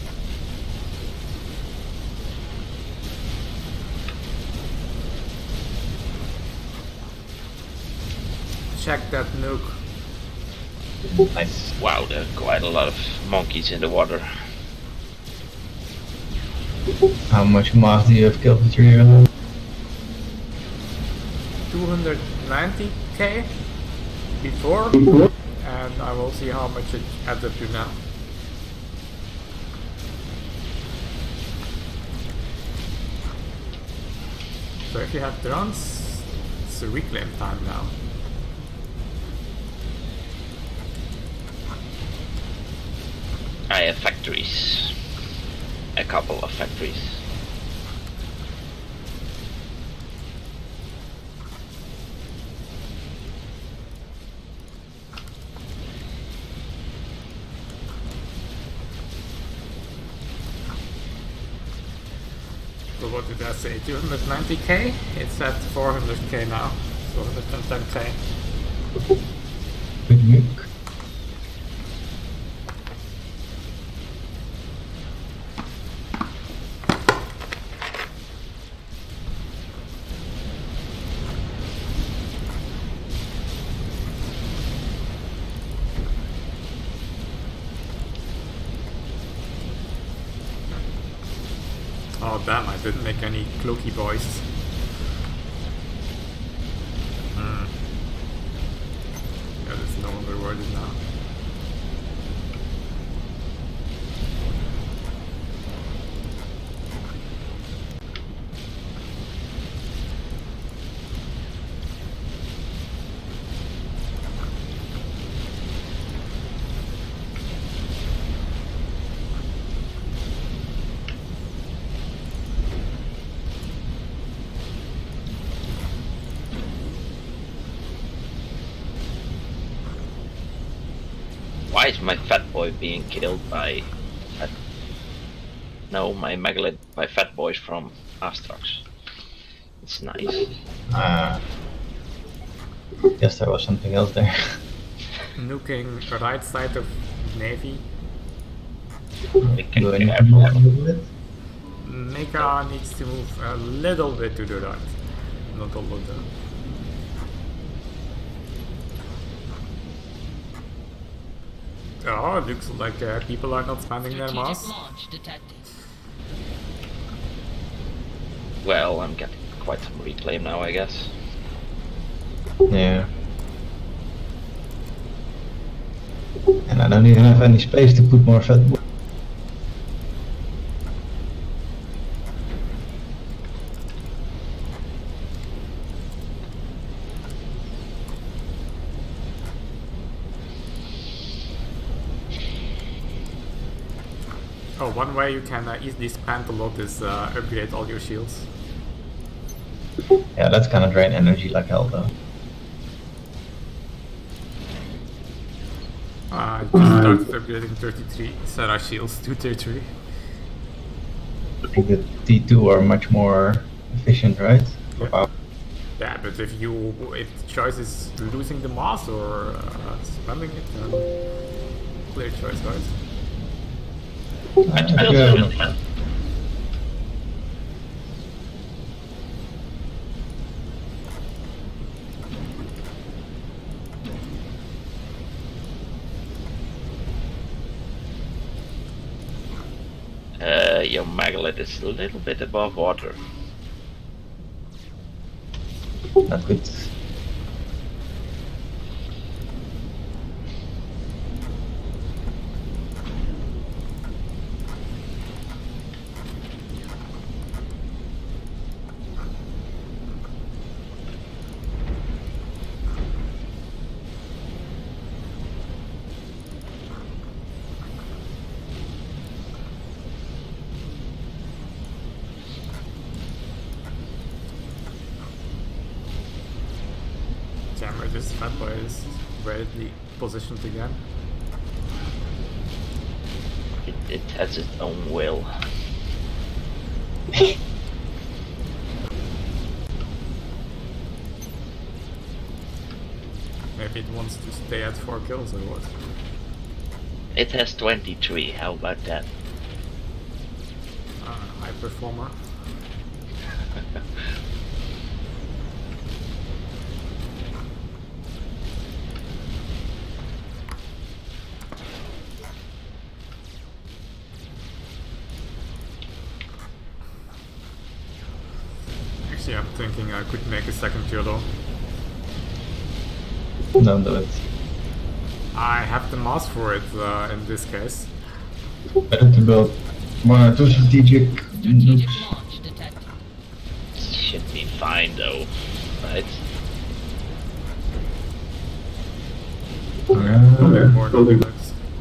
Check that nuke. Nice. Wow, there are quite a lot of monkeys in the water. How much mass do you have killed with your uh, two hundred ninety K before, and I will see how much it adds up to now. So if you have drones, it's a reclaim time now. I have factories. A couple of factories. So what did I say? two hundred ninety K? It's at four hundred K now. So one hundred ten K. good nuke? Oh damn, I didn't make any cloaky boys. Hmm. Yeah, that's no longer worded now. Why is my fat boy being killed by... Fat... No, my megalith by fat boys from Astrox. It's nice. Ah. Guess there was something else there. Nuking right side of Navy. We can Do I be need to careful. move a little bit? Mega needs to move a little bit to the right. Not a lot though. Oh, it looks like uh, people are not spending their Strategic mass. launch detected. Well, I'm getting quite some reclaim now, I guess. Yeah. And I don't even have any space to put more fat. Oh, one way you can uh, easily spend a lot is uh, upgrade all your shields. Yeah, that's gonna drain energy like hell though. Uh, just started upgrading thirty-three Sarah shields to thirty-three. I think the T two are much more efficient, right? For Yeah. power. Yeah, but if you if the choice is losing the mass or uh, spending it, then clear choice, right? I Uh, still yeah. feel- Uh, your Megalith is a little bit above water. Not good. Jammer, this fat boy is readily positioned again. It, it has its own will. Maybe it wants to stay at four kills or what? It has twenty-three, how about that? Uh, high performer. Actually, I'm thinking I could make a second YOLO. Don't do it. I have the mass for it uh, in this case. Better to build one or two strategic. Strategic launch detected. Should be fine though, right? Uh, More than that.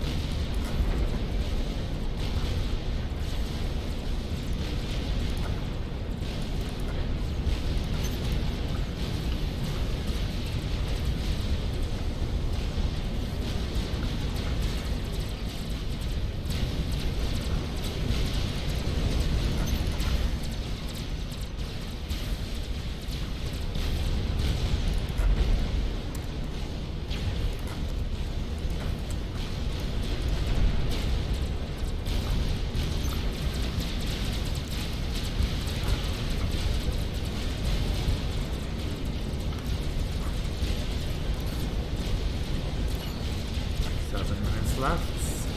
Seven minutes left.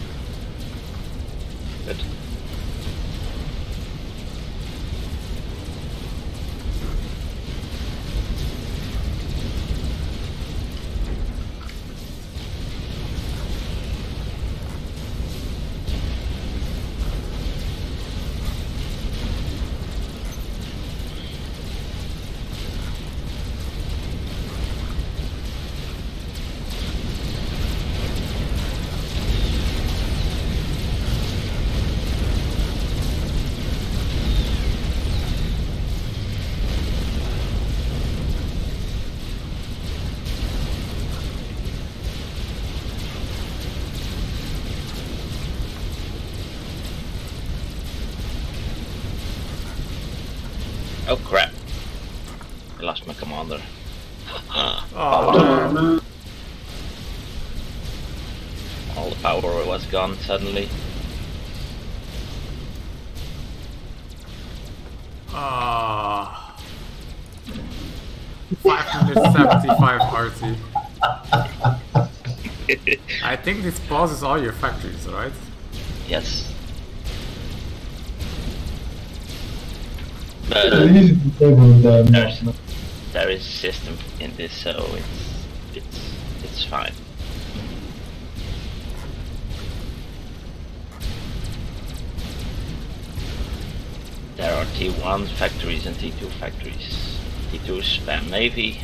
Good. Oh crap! I lost my commander. Oh, All the power was gone suddenly. ah. five hundred seventy-five R T. I think this pauses all your factories, right? Yes. At But least disable the there's, mod. there is system in this, so it's it's it's fine. There are T one factories and T two factories. T two spam Navy.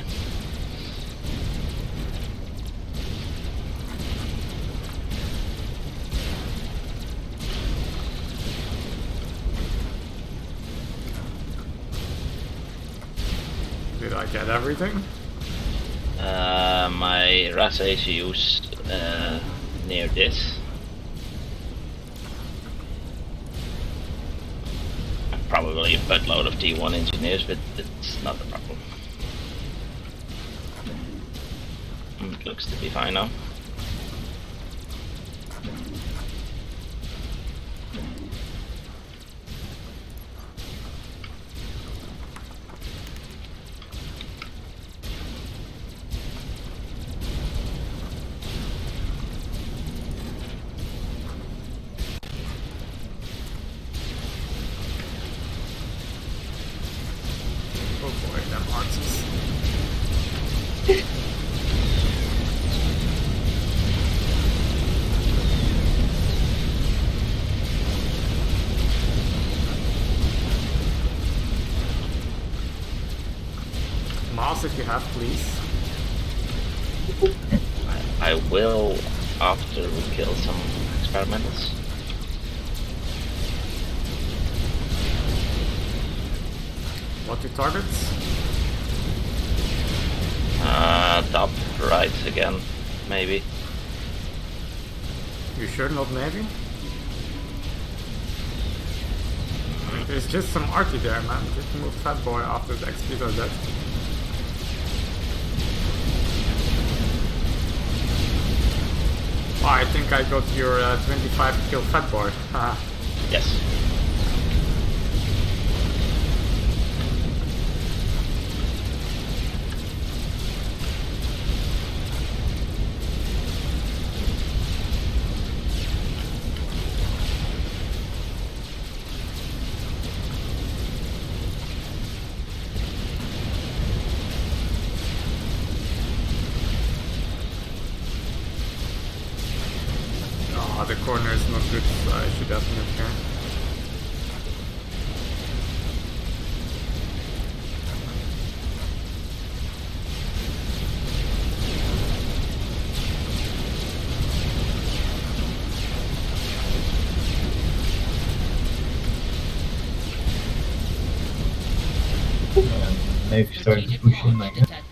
Did I get everything? Uh, my Rasa A C Us uh, near this. Probably a buttload of T one engineers, but it's not a problem. It looks to be fine now. Them artists. Mouse, if you have, please. I, I will after we kill some experiments. What the targets? Uh, top right again, maybe. You sure not Navy? I mean, there's just some arty there, man. Just move Fat Boy after the X Ps are dead. Oh, I think I got your uh, twenty-five kill Fat Boy. Haha. Yes. Oh, the corner is not good, so I should have moved here. Uh, Navy started to Strategic push in launch again. detected.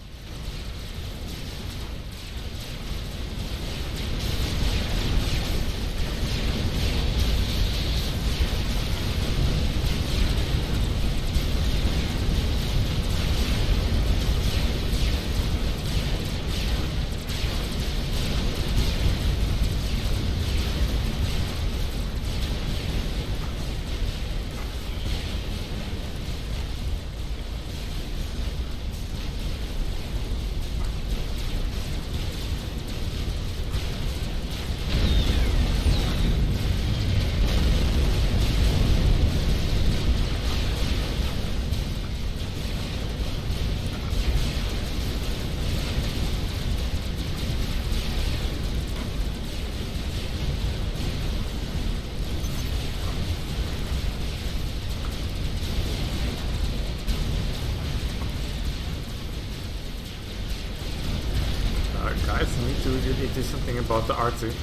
Uh, guys, need to really do something about the R two.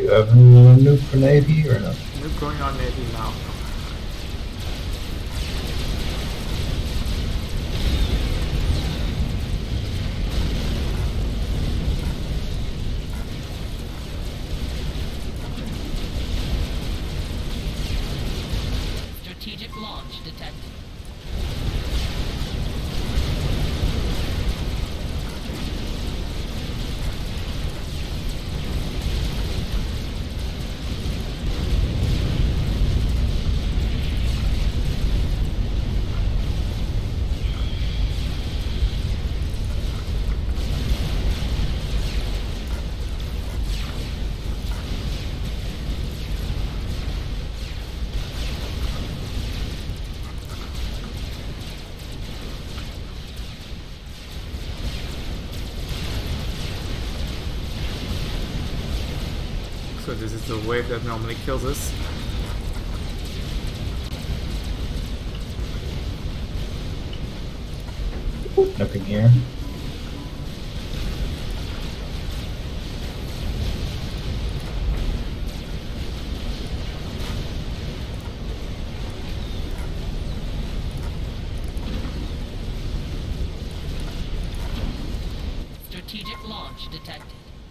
you have a nuke for Navy or not? Nuke going on Navy now. Strategic launch detected. So this is the wave that normally kills us. Nothing here. Strategic launch detected.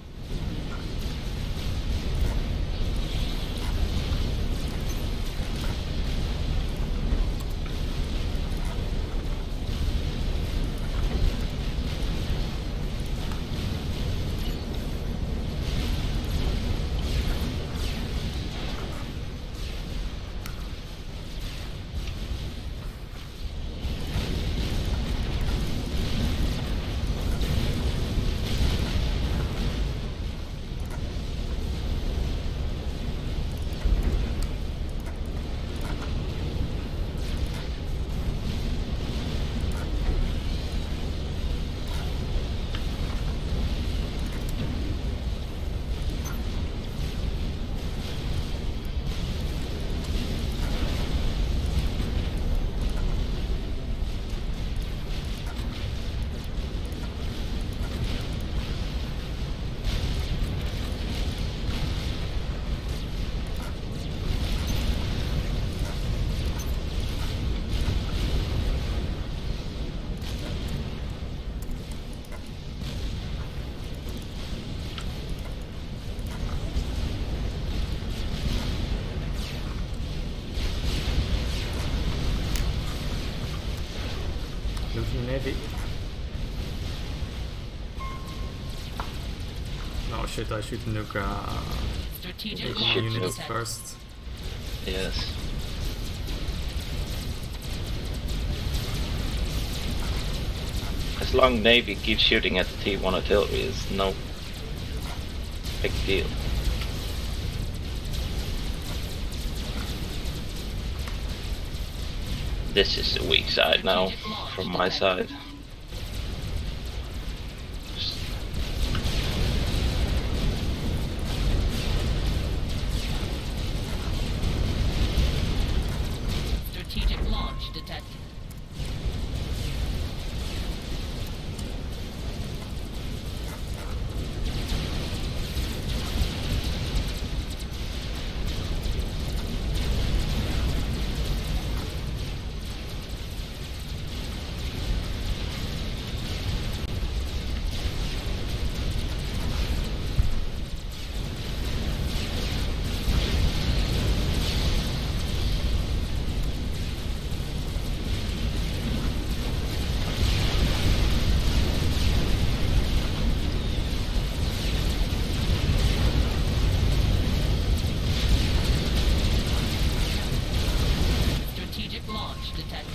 Nuking Navy. No shit, I should nuke uh, Strategic nuke launch units detected. first. Yes. As long Navy keeps shooting at the T one artillery is no big deal. This is the weak side now, from my side. Strategic launch detected. Strategic launch detected.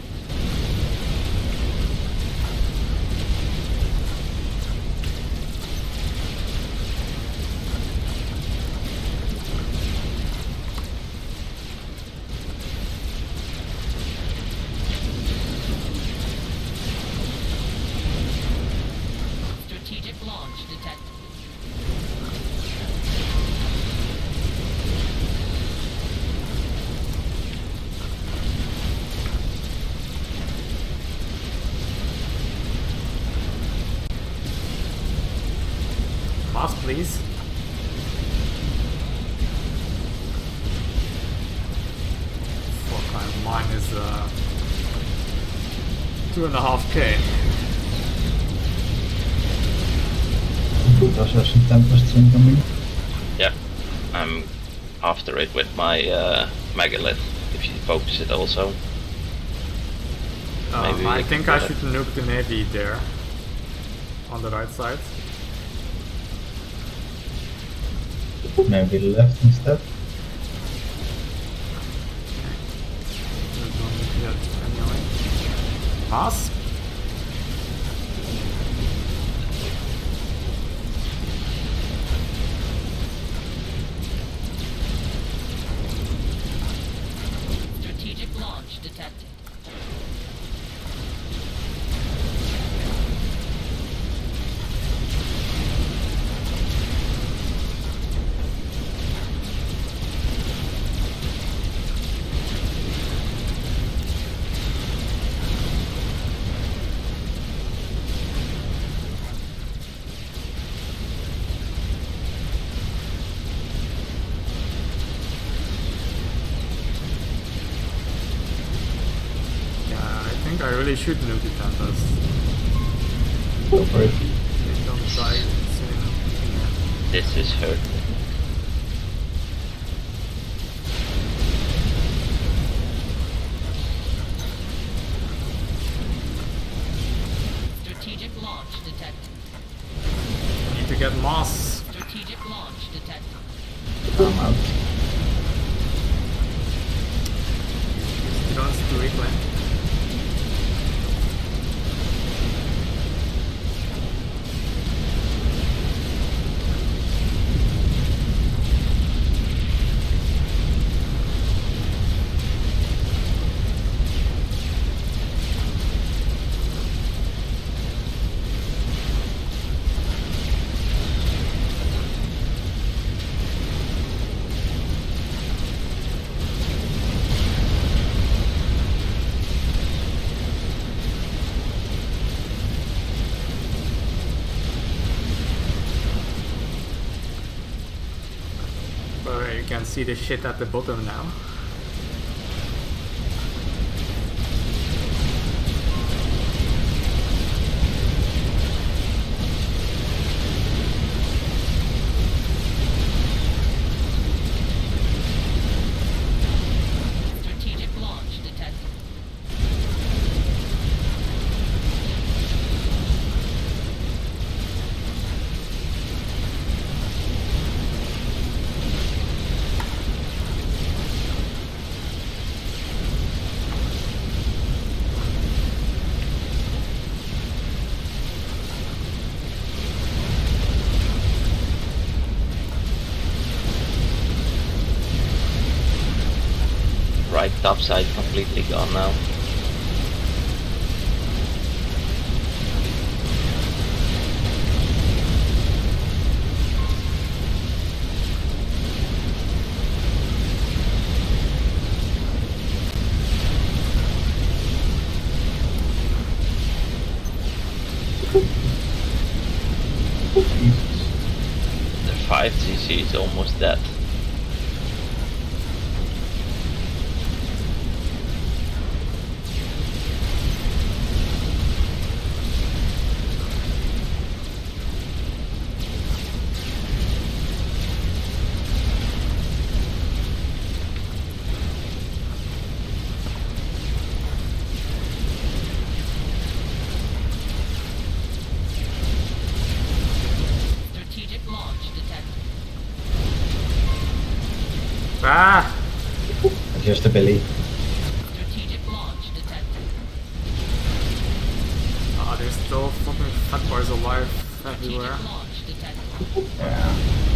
Strategic launch detected. Mass, please. is uh, two and a half K. Good, also some Tempest incoming. Yeah, I'm after it with my uh, Megalith. If you focus it also. Um, Maybe I we think can I get should nuke the Navy there. On the right side. Maybe left instead. Don't nuke yet anyway. Pass? Strategic launch detected. I really should nuke the Tempest. Go for it. They don't die soon. This is hurt. Strategic launch detected. Need to get Moss. Strategic launch detected. I'm out. Use drones to reclaim. But you can see the shit at the bottom now. Strategic launch detected. Right top side completely gone now. The five C C is almost dead. Strategic launch detected. Ah! Just a Billy. Strategic launch detected. Ah, there's still fucking fat boys alive everywhere. Strategic launch detected. Yeah.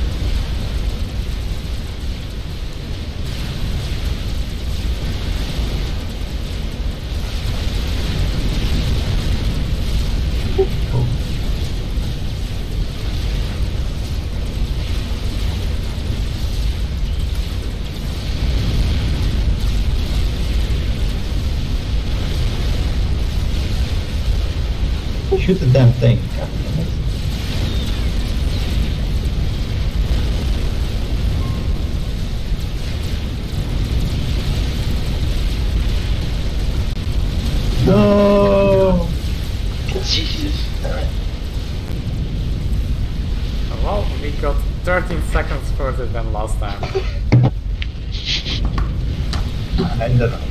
Oh. Shoot the damn thing. God damn it. thirteen seconds further than last time. I don't know.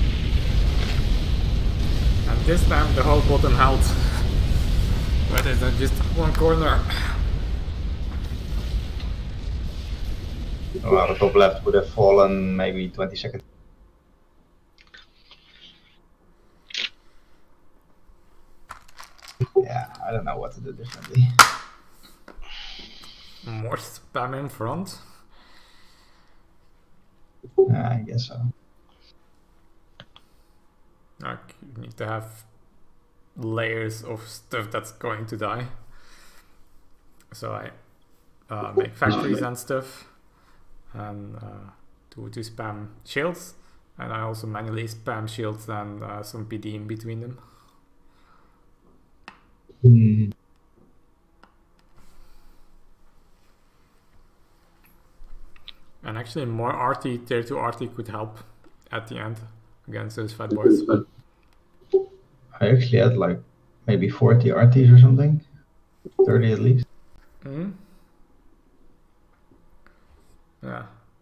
And this time the whole bottom held. Rather than just one corner. Well, the top left would have fallen maybe twenty seconds. Yeah, I don't know what to do differently. More spam in front. Yeah, I guess so. Like, you need to have layers of stuff that's going to die. So I uh, make factories and stuff, and uh, to, to spam shields, and I also manually spam shields and uh, some P D in between them. Hmm. And actually more R T, tier two R T could help at the end against those fat boys. I actually had like maybe forty R Ts or something. thirty at least. Mm-hmm. Yeah.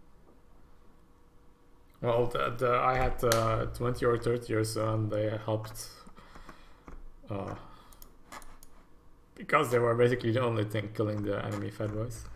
Well, the, the, I had uh, twenty or thirty or so, and they helped uh, because they were basically the only thing killing the enemy fat boys.